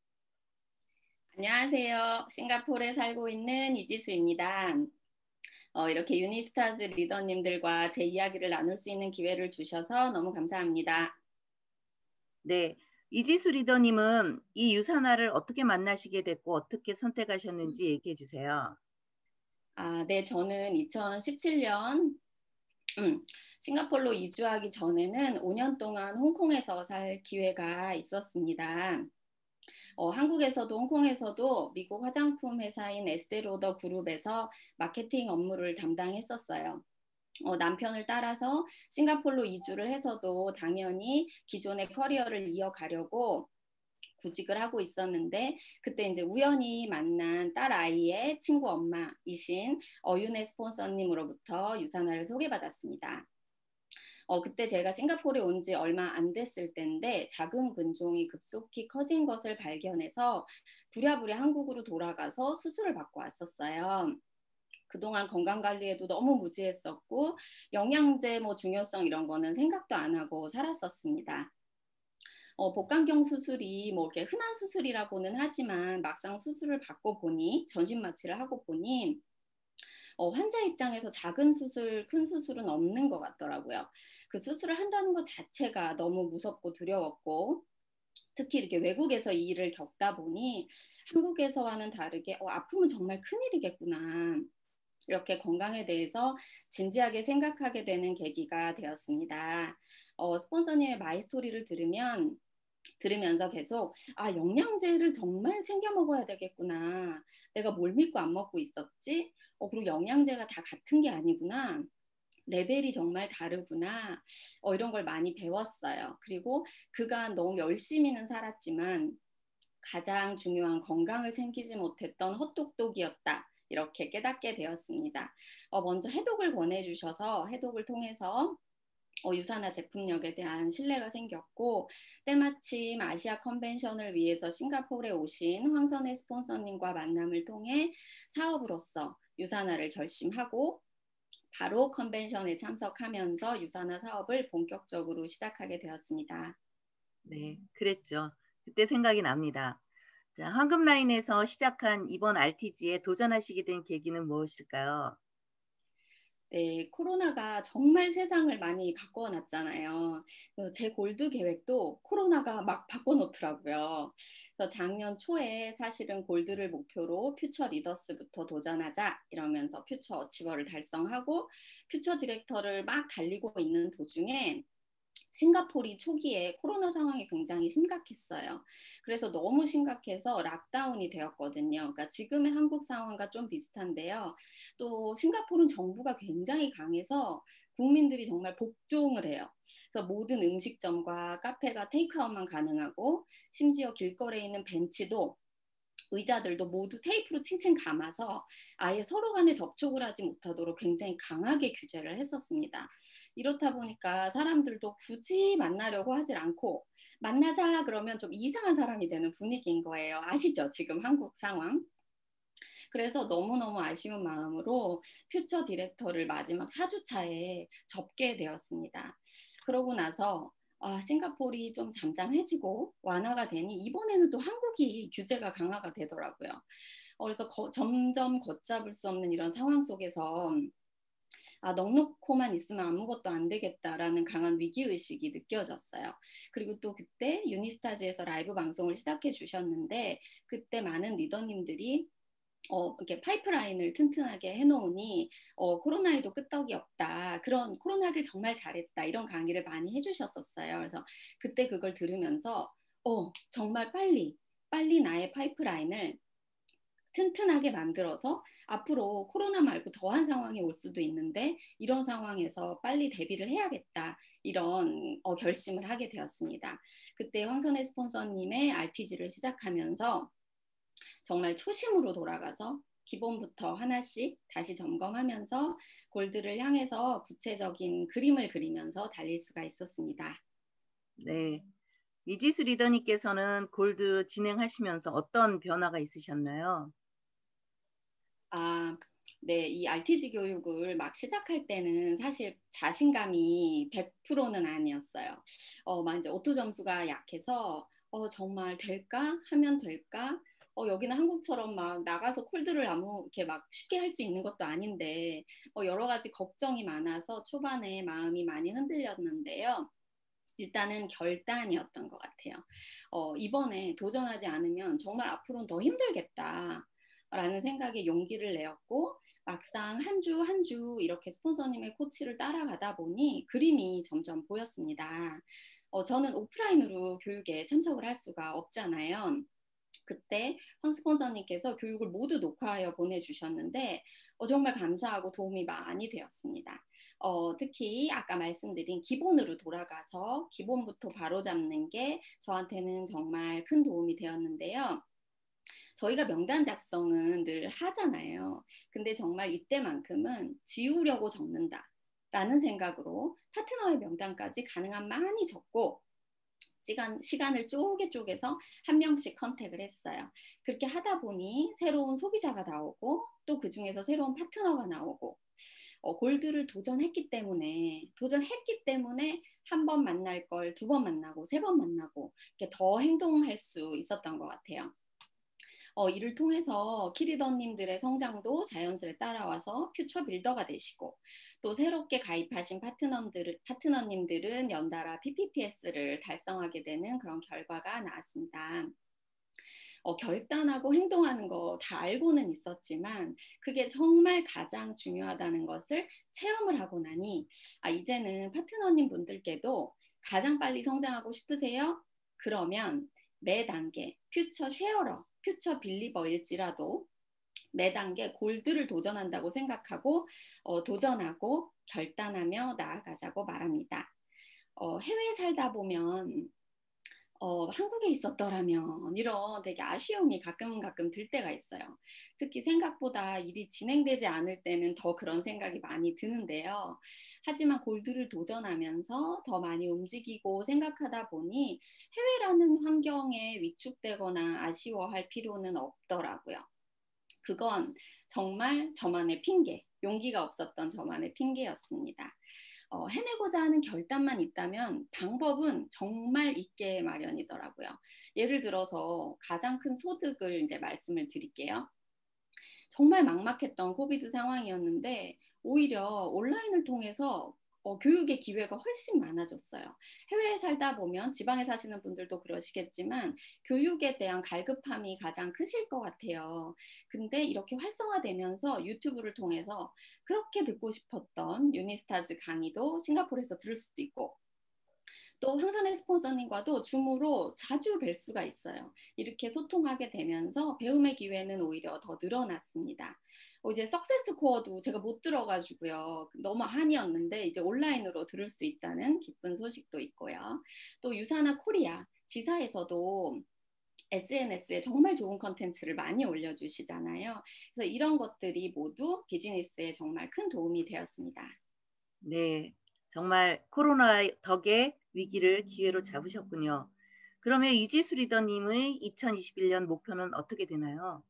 안녕하세요. 싱가포르에 살고 있는 이지수입니다. 이렇게 유니스타즈 리더님들과 제 이야기를 나눌 수 있는 기회를 주셔서 너무 감사합니다. 네, 이지수 리더님은 이 유산화를 어떻게 만나시게 됐고 어떻게 선택하셨는지 얘기해 주세요. 네, 저는 2017년 싱가포르로 이주하기 전에는 5년 동안 홍콩에서 살 기회가 있었습니다. 한국에서도 홍콩에서도 미국 화장품 회사인 에스테로더 그룹에서 마케팅 업무를 담당했었어요. 남편을 따라서 싱가포르로 이주를 해서도 당연히 기존의 커리어를 이어가려고 구직을 하고 있었는데 그때 이제 우연히 만난 딸 아이의 친구 엄마이신 어윤혜 스폰서님으로부터 유산화를 소개받았습니다. 그때 제가 싱가포르에 온 지 얼마 안 됐을 때인데 작은 근종이 급속히 커진 것을 발견해서 부랴부랴 한국으로 돌아가서 수술을 받고 왔었어요. 그동안 건강관리에도 너무 무지했었고 영양제 중요성 이런 거는 생각도 안 하고 살았었습니다. 복강경 수술이 이렇게 흔한 수술이라고는 하지만 막상 수술을 받고 보니 전신 마취를 하고 보니 환자 입장에서 작은 수술, 큰 수술은 없는 것 같더라고요. 그 수술을 한다는 것 자체가 너무 무섭고 두려웠고, 특히 이렇게 외국에서 이 일을 겪다 보니 한국에서와는 다르게 아프면 정말 큰일이겠구나. 이렇게 건강에 대해서 진지하게 생각하게 되는 계기가 되었습니다. 스폰서님의 마이스토리를 들으면서 계속 영양제를 정말 챙겨 먹어야 되겠구나. 내가 뭘 믿고 안 먹고 있었지? 그리고 영양제가 다 같은 게 아니구나. 레벨이 정말 다르구나. 이런 걸 많이 배웠어요. 그리고 그간 너무 열심히는 살았지만 가장 중요한 건강을 챙기지 못했던 헛똑똑이었다. 이렇게 깨닫게 되었습니다. 먼저 해독을 권해주셔서 해독을 통해서 유산화 제품력에 대한 신뢰가 생겼고, 때마침 아시아 컨벤션을 위해서 싱가포르에 오신 황선혜 스폰서님과 만남을 통해 사업으로서 유산화를 결심하고 바로 컨벤션에 참석하면서 유산화 사업을 본격적으로 시작하게 되었습니다. 네, 그랬죠. 그때 생각이 납니다. 자, 황금라인에서 시작한 이번 RTG에 도전하시게 된 계기는 무엇일까요? 네, 코로나가 정말 세상을 많이 바꿔놨잖아요. 제 골드 계획도 코로나가 막 바꿔놓더라고요. 그래서 작년 초에 사실은 골드를 목표로 퓨처 리더스부터 도전하자 이러면서 퓨처 어치버를 달성하고 퓨처 디렉터를 막 달리고 있는 도중에 싱가포르이 초기에 코로나 상황이 굉장히 심각했어요. 그래서 너무 심각해서 락다운이 되었거든요. 그러니까 지금의 한국 상황과 좀 비슷한데요. 또 싱가포르는 정부가 굉장히 강해서 국민들이 정말 복종을 해요. 그래서 모든 음식점과 카페가 테이크아웃만 가능하고 심지어 길거리에 있는 벤치도 의자들도 모두 테이프로 칭칭 감아서 아예 서로 간에 접촉을 하지 못하도록 굉장히 강하게 규제를 했었습니다. 이렇다 보니까 사람들도 굳이 만나려고 하질 않고 만나자 그러면 좀 이상한 사람이 되는 분위기인 거예요. 아시죠? 지금 한국 상황. 그래서 너무너무 아쉬운 마음으로 퓨처 디렉터를 마지막 4주차에 접게 되었습니다. 그러고 나서 싱가포르이 좀 잠잠해지고 완화가 되니 이번에는 또 한국이 규제가 강화가 되더라고요. 그래서 점점 걷잡을 수 없는 이런 상황 속에서 넉넉고만 있으면 아무것도 안 되겠다라는 강한 위기의식이 느껴졌어요. 그리고 또 그때 유니스타즈에서 라이브 방송을 시작해 주셨는데 그때 많은 리더님들이 이렇게 파이프라인을 튼튼하게 해놓으니 코로나에도 끄떡이 없다. 그런 코로나를 정말 잘했다. 이런 강의를 많이 해주셨었어요. 그래서 그때 그걸 들으면서 정말 빨리 나의 파이프라인을 튼튼하게 만들어서 앞으로 코로나 말고 더한 상황이 올 수도 있는데 이런 상황에서 빨리 대비를 해야겠다. 이런 결심을 하게 되었습니다. 그때 황선혜 스폰서님의 RTG를 시작하면서 정말 초심으로 돌아가서 기본부터 하나씩 다시 점검하면서 골드를 향해서 구체적인 그림을 그리면서 달릴 수가 있었습니다. 네, 이지수 리더님께서는 골드 진행하시면서 어떤 변화가 있으셨나요? 네, 이 RTG 교육을 막 시작할 때는 사실 자신감이 100%는 아니었어요. 막 이제 오토 점수가 약해서 정말 될까? 하면 될까? 여기는 한국처럼 막 나가서 콜드를 이렇게 막 쉽게 할 수 있는 것도 아닌데 여러 가지 걱정이 많아서 초반에 마음이 많이 흔들렸는데요. 일단은 결단이었던 것 같아요. 이번에 도전하지 않으면 정말 앞으로는 더 힘들겠다. 라는 생각에 용기를 내었고 막상 한 주 한 주 이렇게 스폰서님의 코치를 따라가다 보니 그림이 점점 보였습니다. 저는 오프라인으로 교육에 참석을 할 수가 없잖아요. 그때 황 스폰서님께서 교육을 모두 녹화하여 보내주셨는데 정말 감사하고 도움이 많이 되었습니다. 특히 아까 말씀드린 기본으로 돌아가서 기본부터 바로잡는 게 저한테는 정말 큰 도움이 되었는데요. 저희가 명단 작성은 늘 하잖아요. 근데 정말 이때만큼은 지우려고 적는다 라는 생각으로 파트너의 명단까지 가능한 많이 적고 시간을 쪼개서 한 명씩 컨택을 했어요. 그렇게 하다 보니 새로운 소비자가 나오고 또 그중에서 새로운 파트너가 나오고 골드를 도전했기 때문에 한 번 만날 걸 두 번 만나고 세 번 만나고 이렇게 더 행동할 수 있었던 것 같아요. 이를 통해서 키리더님들의 성장도 자연스레 따라와서 퓨처 빌더가 되시고 또 새롭게 가입하신 파트너님들은 연달아 PPPS를 달성하게 되는 그런 결과가 나왔습니다. 결단하고 행동하는 거 다 알고는 있었지만 그게 정말 가장 중요하다는 것을 체험을 하고 나니 이제는 파트너님 분들께도 가장 빨리 성장하고 싶으세요? 그러면 매 단계 퓨처 쉐어러, 퓨처 빌리버일지라도 매 단계 골드를 도전한다고 생각하고 도전하고 결단하며 나아가자고 말합니다. 해외에 살다 보면 한국에 있었더라면 이런 되게 아쉬움이 가끔 들 때가 있어요. 특히 생각보다 일이 진행되지 않을 때는 더 그런 생각이 많이 드는데요. 하지만 골드를 도전하면서 더 많이 움직이고 생각하다 보니 해외라는 환경에 위축되거나 아쉬워할 필요는 없더라고요. 그건 정말 저만의 핑계, 용기가 없었던 저만의 핑계였습니다. 해내고자 하는 결단만 있다면 방법은 정말 있게 마련이더라고요. 예를 들어서 가장 큰 소득을 이제 말씀을 드릴게요. 정말 막막했던 코비드 상황이었는데 오히려 온라인을 통해서 교육의 기회가 훨씬 많아졌어요. 해외에 살다 보면 지방에 사시는 분들도 그러시겠지만 교육에 대한 갈급함이 가장 크실 것 같아요. 근데 이렇게 활성화되면서 유튜브를 통해서 그렇게 듣고 싶었던 유니스타즈 강의도 싱가포르에서 들을 수도 있고 또 황선혜 스폰서님과도 줌으로 자주 뵐 수가 있어요. 이렇게 소통하게 되면서 배움의 기회는 오히려 더 늘어났습니다. 이제 석세스 코어도 제가 못 들어가지고요. 너무 한이었는데 이제 온라인으로 들을 수 있다는 기쁜 소식도 있고요. 또 유사나 코리아 지사에서도 SNS에 정말 좋은 컨텐츠를 많이 올려주시잖아요. 그래서 이런 것들이 모두 비즈니스에 정말 큰 도움이 되었습니다. 네, 정말 코로나 덕에 위기를 기회로 잡으셨군요. 그러면 이지수 리더님의 2021년 목표는 어떻게 되나요?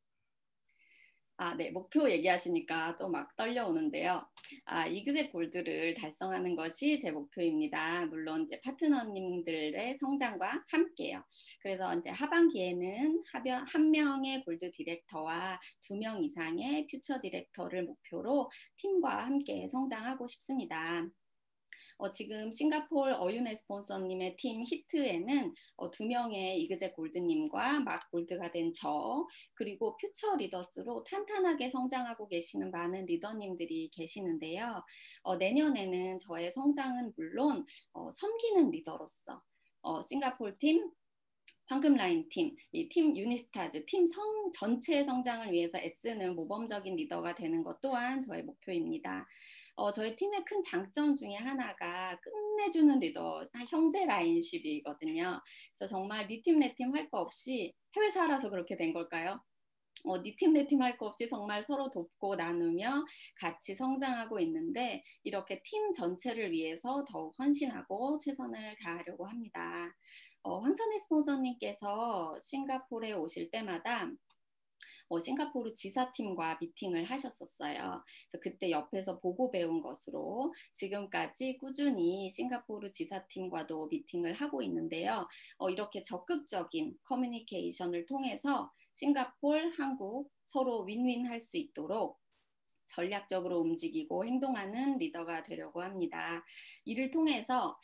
네, 목표 얘기하시니까 또 막 떨려오는데요. 이그젝 골드를 달성하는 것이 제 목표입니다. 물론 이제 파트너님들의 성장과 함께요. 그래서 이제 하반기에는 한 명의 골드 디렉터와 2명 이상의 퓨처 디렉터를 목표로 팀과 함께 성장하고 싶습니다. 지금 싱가포르 어윤혜 스폰서님의 팀 히트에는 2명의 이그젝 골드님과 막 골드가 된 저, 그리고 퓨처 리더스로 탄탄하게 성장하고 계시는 많은 리더님들이 계시는데요. 내년에는 저의 성장은 물론 섬기는 리더로서 싱가포르 팀, 황금라인 팀, 이 팀 유니스타즈, 팀 전체의 성장을 위해서 애쓰는 모범적인 리더가 되는 것 또한 저의 목표입니다. 저희 팀의 큰 장점 중에 하나가 끝내주는 리더, 형제 라인십이거든요. 그래서 정말 네 팀 내 팀 할 거 없이 해외 살아서 그렇게 된 걸까요? 네 팀 내 팀 할 거 없이 정말 서로 돕고 나누며 같이 성장하고 있는데 이렇게 팀 전체를 위해서 더욱 헌신하고 최선을 다하려고 합니다. 황선혜 스폰서님께서 싱가포르에 오실 때마다 싱가포르 지사팀과 미팅을 하셨었어요. 그래서 그때 옆에서 보고 배운 것으로 지금까지 꾸준히 싱가포르 지사팀과도 미팅을 하고 있는데요. 이렇게 적극적인 커뮤니케이션을 통해서 싱가포르, 한국 서로 윈윈 할 수 있도록 전략적으로 움직이고 행동하는 리더가 되려고 합니다. 이를 통해서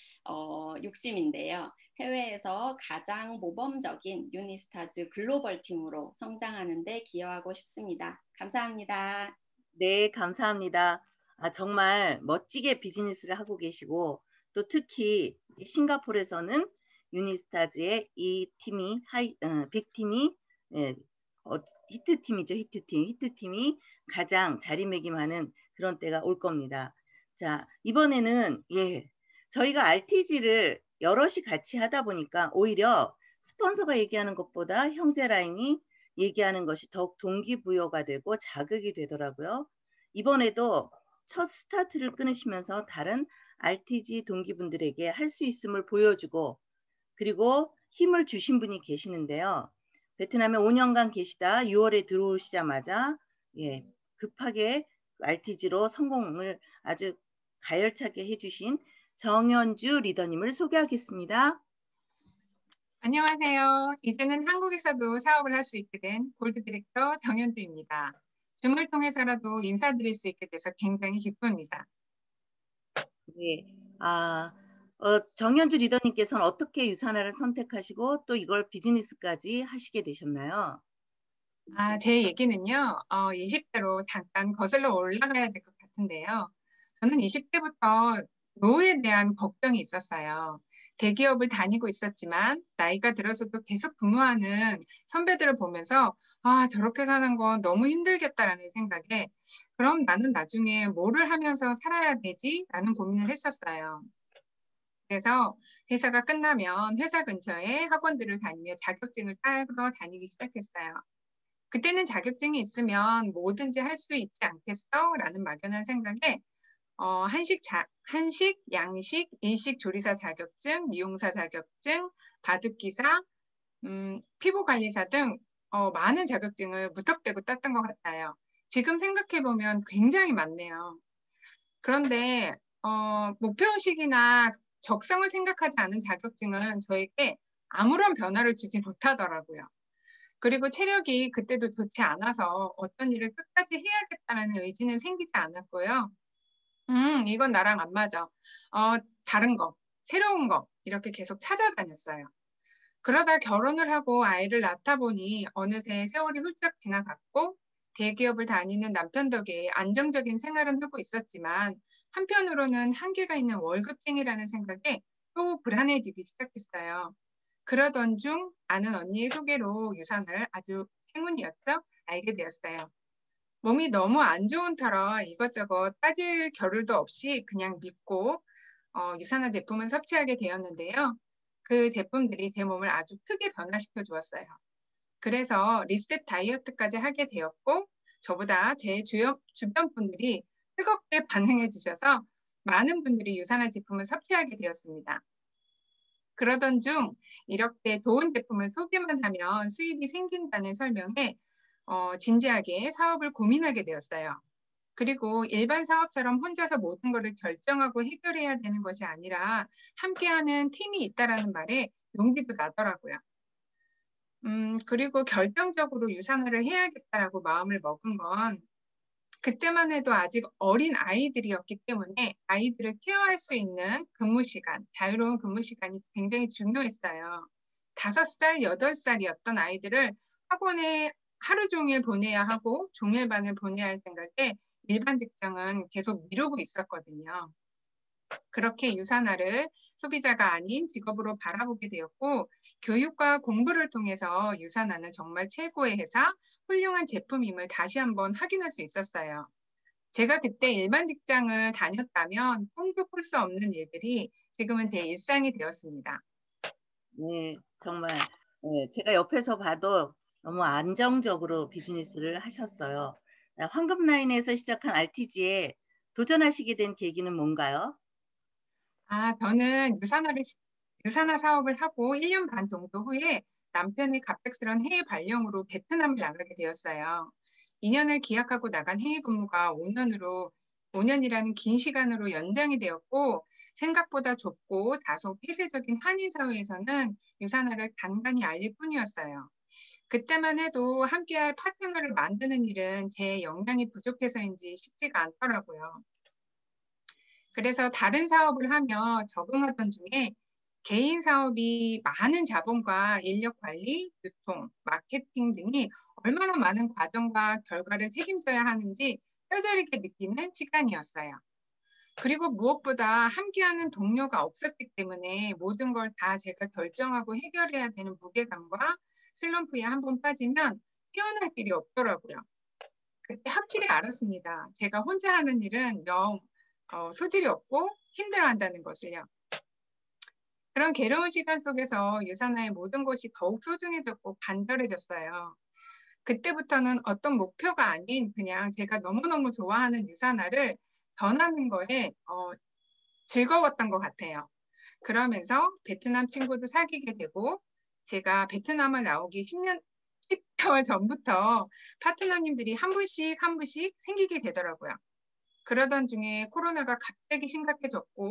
욕심인데요. 해외에서 가장 모범적인 유니스타즈 글로벌 팀으로 성장하는 데 기여하고 싶습니다. 감사합니다. 네, 감사합니다. 정말 멋지게 비즈니스를 하고 계시고 또 특히 싱가포르에서는 유니스타즈의 이 팀이 빅팀이 히트팀이죠. 히트팀이 가장 자리매김하는 그런 때가 올 겁니다. 자, 이번에는 저희가 RTG를 여럿이 같이 하다 보니까 오히려 스폰서가 얘기하는 것보다 형제 라인이 얘기하는 것이 더욱 동기부여가 되고 자극이 되더라고요. 이번에도 첫 스타트를 끊으시면서 다른 RTG 동기분들에게 할 수 있음을 보여주고 그리고 힘을 주신 분이 계시는데요. 베트남에 5년간 계시다 6월에 들어오시자마자 급하게 RTG로 성공을 아주 가열차게 해주신 정현주 리더님을 소개하겠습니다. 안녕하세요. 이제는 한국에서도 사업을 할 수 있게 된 골드 디렉터 정현주입니다. 줌을 통해서라도 인사드릴 수 있게 돼서 굉장히 기쁩니다. 네. 정현주 리더님께서는 어떻게 유산화를 선택하시고 또 이걸 비즈니스까지 하시게 되셨나요? 제 얘기는요, 20대로 잠깐 거슬러 올라가야 될 것 같은데요. 저는 20대부터 노후에 대한 걱정이 있었어요. 대기업을 다니고 있었지만 나이가 들어서도 계속 근무하는 선배들을 보면서 저렇게 사는 건 너무 힘들겠다라는 생각에 그럼 나는 나중에 뭐를 하면서 살아야 되지? 라는 고민을 했었어요. 그래서 회사가 끝나면 회사 근처에 학원들을 다니며 자격증을 따러 다니기 시작했어요. 그때는 자격증이 있으면 뭐든지 할 수 있지 않겠어? 라는 막연한 생각에 한식, 양식, 일식 조리사 자격증, 미용사 자격증, 바둑기사, 피부관리사 등 많은 자격증을 무턱대고 땄던 것 같아요. 지금 생각해보면 굉장히 많네요. 그런데 목표의식이나 적성을 생각하지 않은 자격증은 저에게 아무런 변화를 주지 못하더라고요. 그리고 체력이 그때도 좋지 않아서 어떤 일을 끝까지 해야겠다는 의지는 생기지 않았고요. 이건 나랑 안 맞아. 다른 거, 새로운 거 이렇게 계속 찾아다녔어요. 그러다 결혼을 하고 아이를 낳다 보니 어느새 세월이 훌쩍 지나갔고 대기업을 다니는 남편 덕에 안정적인 생활은 하고 있었지만 한편으로는 한계가 있는 월급쟁이라는 생각에 또 불안해지기 시작했어요. 그러던 중 아는 언니의 소개로 유산을 아주 행운이었죠? 알게 되었어요. 몸이 너무 안 좋은 터라 이것저것 따질 겨를도 없이 그냥 믿고 유산화 제품을 섭취하게 되었는데요. 그 제품들이 제 몸을 아주 크게 변화시켜 주었어요. 그래서 리셋 다이어트까지 하게 되었고 저보다 제 주변 분들이 뜨겁게 반응해 주셔서 많은 분들이 유산화 제품을 섭취하게 되었습니다. 그러던 중 이렇게 좋은 제품을 소개만 하면 수입이 생긴다는 설명에 진지하게 사업을 고민하게 되었어요. 그리고 일반 사업처럼 혼자서 모든 것을 결정하고 해결해야 되는 것이 아니라 함께하는 팀이 있다라는 말에 용기도 나더라고요. 그리고 결정적으로 유산화를 해야겠다라고 마음을 먹은 건 그때만 해도 아직 어린 아이들이었기 때문에 아이들을 케어할 수 있는 근무 시간, 자유로운 근무 시간이 굉장히 중요했어요. 5살, 8살이었던 아이들을 학원에 하루 종일 보내야 하고 종일반을 보내야 할 생각에 일반 직장은 계속 미루고 있었거든요. 그렇게 유산화를 소비자가 아닌 직업으로 바라보게 되었고 교육과 공부를 통해서 유산화는 정말 최고의 회사, 훌륭한 제품임을 다시 한번 확인할 수 있었어요. 제가 그때 일반 직장을 다녔다면 꿈도 꿀 수 없는 일들이 지금은 제 일상이 되었습니다. 네, 정말 제가 옆에서 봐도 너무 안정적으로 비즈니스를 하셨어요. 황금 라인에서 시작한 RTG에 도전하시게 된 계기는 뭔가요? 저는 유산화 사업을 하고 1년 반 정도 후에 남편의 갑작스런 해외 발령으로 베트남을 나가게 되었어요. 2년을 기약하고 나간 해외 근무가 5년이라는 긴 시간으로 연장이 되었고 생각보다 좁고 다소 폐쇄적인 한인 사회에서는 유산화를 간간히 알릴 뿐이었어요. 그때만 해도 함께할 파트너를 만드는 일은 제 역량이 부족해서인지 쉽지가 않더라고요. 그래서 다른 사업을 하며 적응하던 중에 개인 사업이 많은 자본과 인력 관리, 유통, 마케팅 등이 얼마나 많은 과정과 결과를 책임져야 하는지 뼈저리게 느끼는 시간이었어요. 그리고 무엇보다 함께하는 동료가 없었기 때문에 모든 걸 다 제가 결정하고 해결해야 되는 무게감과 슬럼프에 한번 빠지면 헤어날 길이 없더라고요. 그때 확실히 알았습니다. 제가 혼자 하는 일은 영 소질이 없고 힘들어한다는 것을요. 그런 괴로운 시간 속에서 유산화의 모든 것이 더욱 소중해졌고 간절해졌어요. 그때부터는 어떤 목표가 아닌 그냥 제가 너무너무 좋아하는 유산화를 전하는 거에 즐거웠던 것 같아요. 그러면서 베트남 친구도 사귀게 되고 제가 베트남을 나오기 10개월 전부터 파트너님들이 한 분씩 생기게 되더라고요. 그러던 중에 코로나가 갑자기 심각해졌고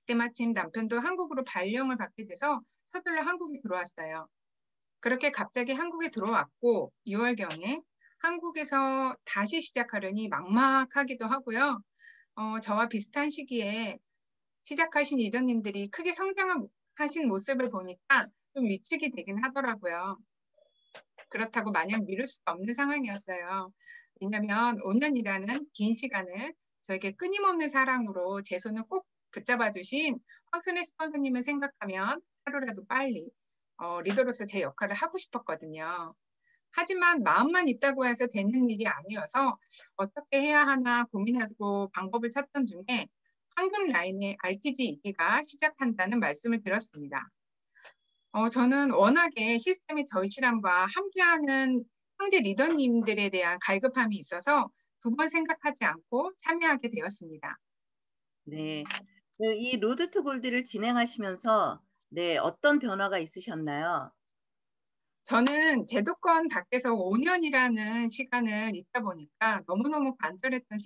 때마침 남편도 한국으로 발령을 받게 돼서 서둘러 한국에 들어왔어요. 그렇게 갑자기 한국에 들어왔고 6월경에 한국에서 다시 시작하려니 막막하기도 하고요. 저와 비슷한 시기에 시작하신 리더님들이 크게 성장하신 모습을 보니까 좀 위축이 되긴 하더라고요. 그렇다고 마냥 미룰 수가 없는 상황이었어요. 왜냐하면 5년이라는 긴 시간을 저에게 끊임없는 사랑으로 제 손을 꼭 붙잡아 주신 황순혜 스폰서님을 생각하면 하루라도 빨리 리더로서 제 역할을 하고 싶었거든요. 하지만 마음만 있다고 해서 되는 일이 아니어서 어떻게 해야 하나 고민하고 방법을 찾던 중에 황금 라인의 RTG 2기가 시작한다는 말씀을 들었습니다. 저는 워낙에 시스템의 절실함과 함께하는 형제 리더님들에 대한 갈급함이 있어서 두 번 생각하지 않고 참여하게 되었습니다. 네. 이 로드 투 골드를 진행하시면서 네, 어떤 변화가 있으셨나요? 저는 제도권 밖에서 5년이라는 시간을 있다 보니까 너무너무 간절했던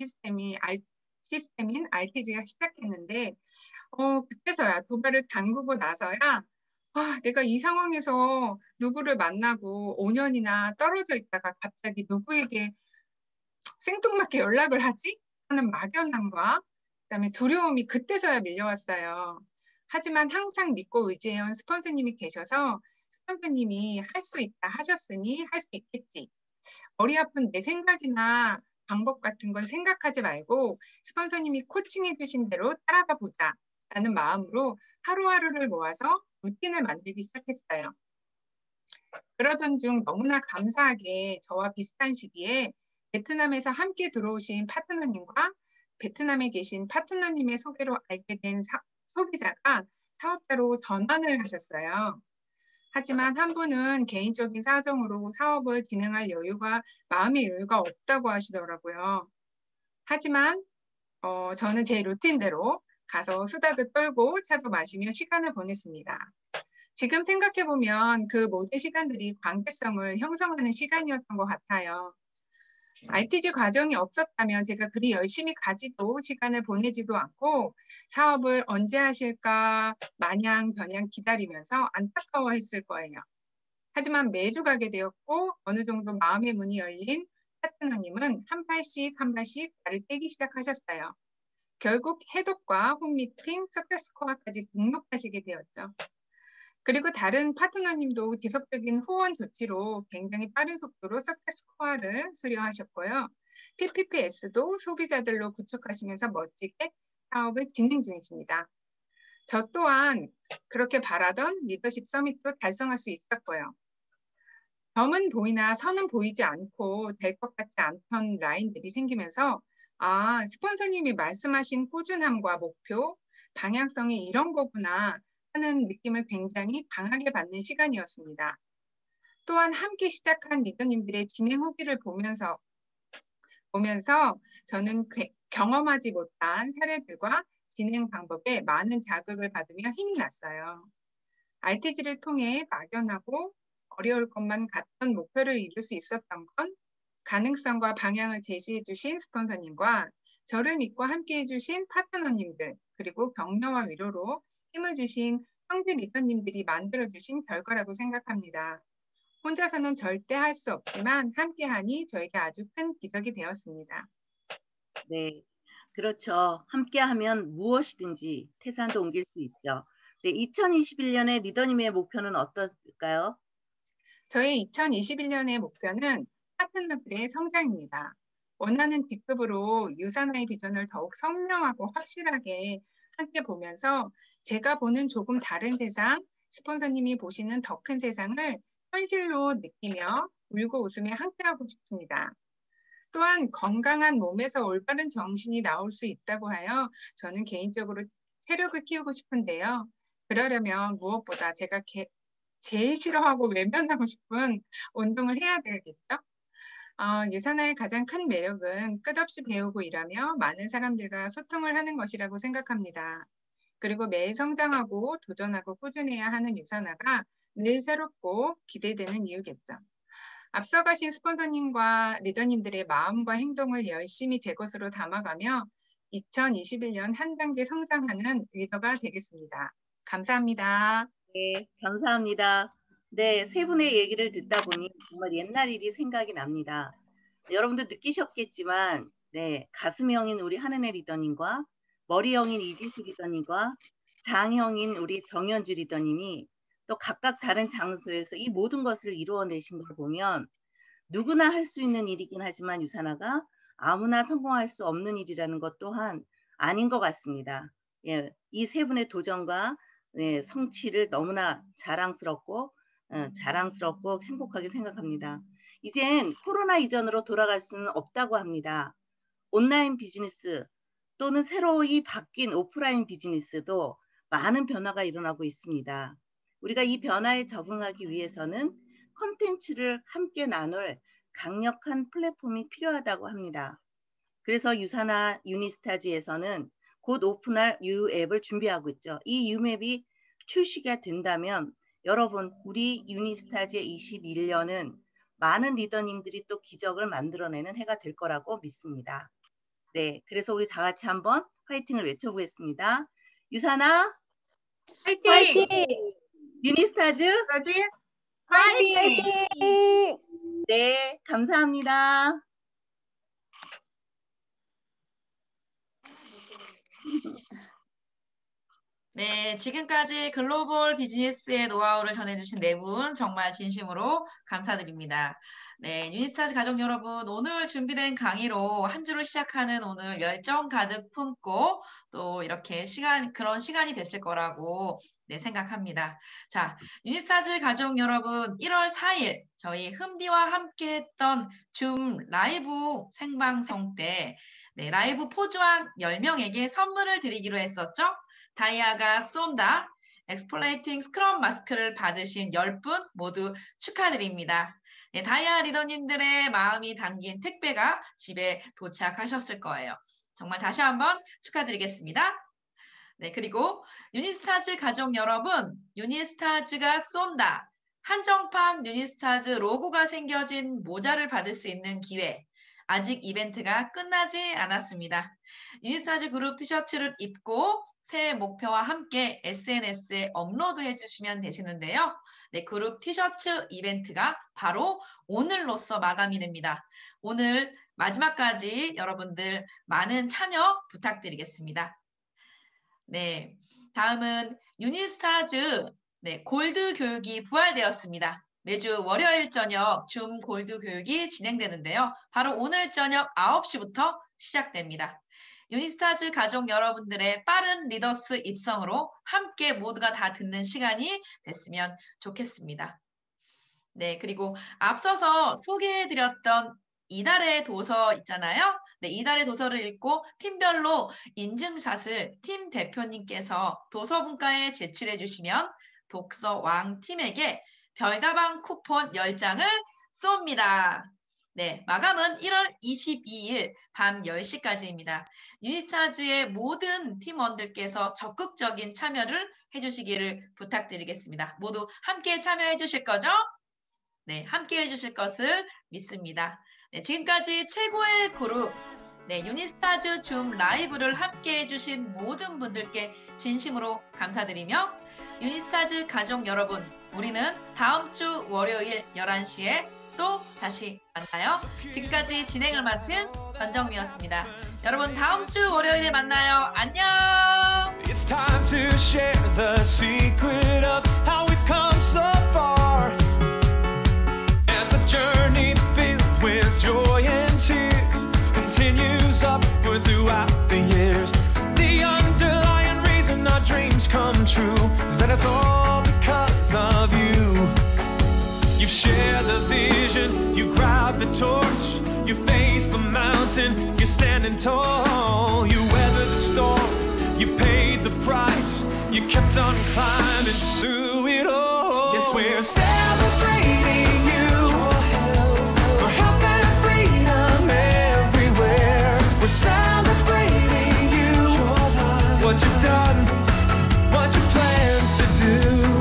시스템인 RTG가 시작했는데 그때서야 두 발을 담그고 나서야 내가 이 상황에서 누구를 만나고 5년이나 떨어져 있다가 갑자기 누구에게 생뚱맞게 연락을 하지? 하는 막연함과 그다음에 두려움이 그때서야 밀려왔어요. 하지만 항상 믿고 의지해온 스폰서님이 계셔서 스폰서님이 할 수 있다 하셨으니 할 수 있겠지. 머리 아픈 내 생각이나 방법 같은 건 생각하지 말고 스폰서님이 코칭해 주신 대로 따라가 보자 라는 마음으로 하루하루를 모아서 루틴을 만들기 시작했어요. 그러던 중 너무나 감사하게 저와 비슷한 시기에 베트남에서 함께 들어오신 파트너님과 베트남에 계신 파트너님의 소개로 알게 된 소비자가 사업자로 전환을 하셨어요. 하지만 한 분은 개인적인 사정으로 사업을 진행할 여유가 마음의 여유가 없다고 하시더라고요. 하지만 저는 제 루틴대로 가서 수다도 떨고 차도 마시며 시간을 보냈습니다. 지금 생각해보면 그 모든 시간들이 관계성을 형성하는 시간이었던 것 같아요. RTG 과정이 없었다면 제가 그리 열심히 가지도 시간을 보내지도 않고 사업을 언제 하실까 마냥 저냥 기다리면서 안타까워했을 거예요. 하지만 매주 가게 되었고 어느 정도 마음의 문이 열린 파트너님은 한 발씩 한 발씩 발을 떼기 시작하셨어요. 결국 해독과 홈미팅, 석세스코어까지 등록하시게 되었죠. 그리고 다른 파트너님도 지속적인 후원 조치로 굉장히 빠른 속도로 석세스코어를 수료하셨고요. PPPS도 소비자들로 구축하시면서 멋지게 사업을 진행 중이십니다. 저 또한 그렇게 바라던 리더십 서밋도 달성할 수 있었고요. 점은 보이나 선은 보이지 않고 될 것 같지 않던 라인들이 생기면서 스폰서님이 말씀하신 꾸준함과 목표, 방향성이 이런 거구나 하는 느낌을 굉장히 강하게 받는 시간이었습니다. 또한 함께 시작한 리더님들의 진행 후기를 보면서 저는 경험하지 못한 사례들과 진행 방법에 많은 자극을 받으며 힘이 났어요. RTG를 통해 막연하고 어려울 것만 같던 목표를 이룰 수 있었던 건 가능성과 방향을 제시해 주신 스폰서님과 저를 믿고 함께해 주신 파트너님들 그리고 격려와 위로로 힘을 주신 형제 리더님들이 만들어주신 결과라고 생각합니다. 혼자서는 절대 할 수 없지만 함께하니 저에게 아주 큰 기적이 되었습니다. 네, 그렇죠. 함께하면 무엇이든지 태산도 옮길 수 있죠. 네, 2021년에 리더님의 목표는 어떨까요? 저의 2021년의 목표는 파트너들의 성장입니다. 원하는 직급으로 유산화의 비전을 더욱 선명하고 확실하게 함께 보면서 제가 보는 조금 다른 세상, 스폰서님이 보시는 더 큰 세상을 현실로 느끼며 울고 웃으며 함께하고 싶습니다. 또한 건강한 몸에서 올바른 정신이 나올 수 있다고 하여 저는 개인적으로 체력을 키우고 싶은데요. 그러려면 무엇보다 제가 제일 싫어하고 외면하고 싶은 운동을 해야 되겠죠. 유산화의 가장 큰 매력은 끝없이 배우고 일하며 많은 사람들과 소통을 하는 것이라고 생각합니다. 그리고 매일 성장하고 도전하고 꾸준해야 하는 유산화가 늘 새롭고 기대되는 이유겠죠. 앞서가신 스폰서님과 리더님들의 마음과 행동을 열심히 제 것으로 담아가며 2021년 한 단계 성장하는 리더가 되겠습니다. 감사합니다. 네, 감사합니다. 네, 세 분의 얘기를 듣다 보니 정말 옛날 일이 생각이 납니다. 여러분도 느끼셨겠지만, 네, 가슴형인 우리 한은혜 리더님과 머리형인 이지수 리더님과 장형인 우리 정현주 리더님이 또 각각 다른 장소에서 이 모든 것을 이루어내신 걸 보면 누구나 할 수 있는 일이긴 하지만 유산화가 아무나 성공할 수 없는 일이라는 것 또한 아닌 것 같습니다. 예, 이 세 분의 도전과 성취를 너무나 자랑스럽고 행복하게 생각합니다. 이젠 코로나 이전으로 돌아갈 수는 없다고 합니다. 온라인 비즈니스 또는 새로이 바뀐 오프라인 비즈니스도 많은 변화가 일어나고 있습니다. 우리가 이 변화에 적응하기 위해서는 콘텐츠를 함께 나눌 강력한 플랫폼이 필요하다고 합니다. 그래서 유산화 유니스타즈에서는 곧 오픈할 유앱을 준비하고 있죠. 이 유앱이 출시가 된다면 여러분, 우리 유니스타즈의 21년은 많은 리더님들이 또 기적을 만들어내는 해가 될 거라고 믿습니다. 네, 그래서 우리 다 같이 한번 화이팅을 외쳐보겠습니다. 유산화 화이팅! 화이팅! 화이팅! 유니스타즈 화이팅! 네, 감사합니다. 네, 지금까지 글로벌 비즈니스의 노하우를 전해주신 네 분 정말 진심으로 감사드립니다. 네, 유니스타즈 가족 여러분, 오늘 준비된 강의로 한 주를 시작하는 오늘 열정 가득 품고 또 이렇게 그런 시간이 됐을 거라고 생각합니다. 자, 유니스타즈 가족 여러분, 1월 4일 저희 흠디와 함께 했던 줌 라이브 생방송 때 라이브 포즈왕 10명에게 선물을 드리기로 했었죠? 다이아가 쏜다, 엑스플레이팅 스크럼 마스크를 받으신 10분 모두 축하드립니다. 네, 다이아 리더님들의 마음이 담긴 택배가 집에 도착하셨을 거예요. 정말 다시 한번 축하드리겠습니다. 네, 그리고 유니스타즈 가족 여러분, 유니스타즈가 쏜다. 한정판 유니스타즈 로고가 생겨진 모자를 받을 수 있는 기회. 아직 이벤트가 끝나지 않았습니다. 유니스타즈 그룹 티셔츠를 입고 새해 목표와 함께 SNS에 업로드해 주시면 되시는데요. 네, 그룹 티셔츠 이벤트가 바로 오늘로써 마감이 됩니다. 오늘 마지막까지 여러분들 많은 참여 부탁드리겠습니다. 네, 다음은 유니스타즈 골드 교육이 부활되었습니다. 매주 월요일 저녁 줌 골드 교육이 진행되는데요. 바로 오늘 저녁 9시부터 시작됩니다. 유니스타즈 가족 여러분들의 빠른 리더스 입성으로 함께 모두가 다 듣는 시간이 됐으면 좋겠습니다. 네, 그리고 앞서서 소개해드렸던 이달의 도서 있잖아요. 네, 이달의 도서를 읽고 팀별로 인증샷을 팀 대표님께서 도서분과에 제출해 주시면 독서왕 팀에게 별다방 쿠폰 10장을 쏩니다. 네, 마감은 1월 22일 밤 10시까지입니다. 유니스타즈의 모든 팀원들께서 적극적인 참여를 해주시기를 부탁드리겠습니다. 모두 함께 참여해 주실 거죠? 네, 함께 해주실 것을 믿습니다. 네, 지금까지 최고의 그룹 유니스타즈 줌 라이브를 함께 해주신 모든 분들께 진심으로 감사드리며 유니스타즈 가족 여러분, 우리는 다음 주 월요일 11시에 또 다시 만나요. 지금까지 진행을 맡은 전정미였습니다. 여러분 다음 주 월요일에 만나요. 안녕. It's time to share the secret of how we've come so far. As the journey filled with joy and tears continues upward throughout the years. The underlying reason our dreams come true is that it's all because of you. You share the vision, you grab the torch, you face the mountain, you're standing tall. You weather the storm, you paid the price, you kept on climbing through it all. Yes, we're celebrating you for health and freedom everywhere. We're celebrating you, what you've done, what you plan to do.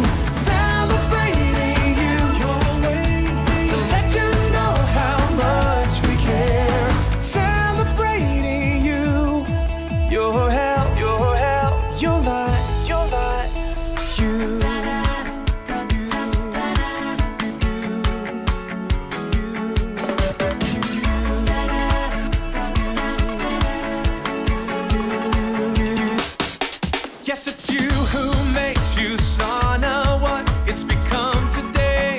Yes, it's you who makes USANA what it's become today.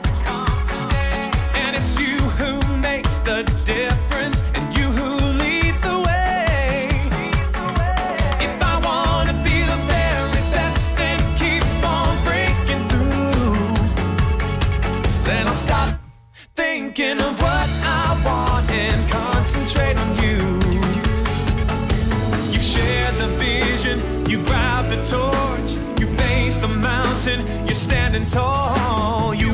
And it's you who makes the difference, and you who leads the way. If I want to be the very best and keep on breaking through, then I'll stop thinking of what I want and concentrate on you. You share the vision, you grab the torch, you face the mountain, you're standing tall. You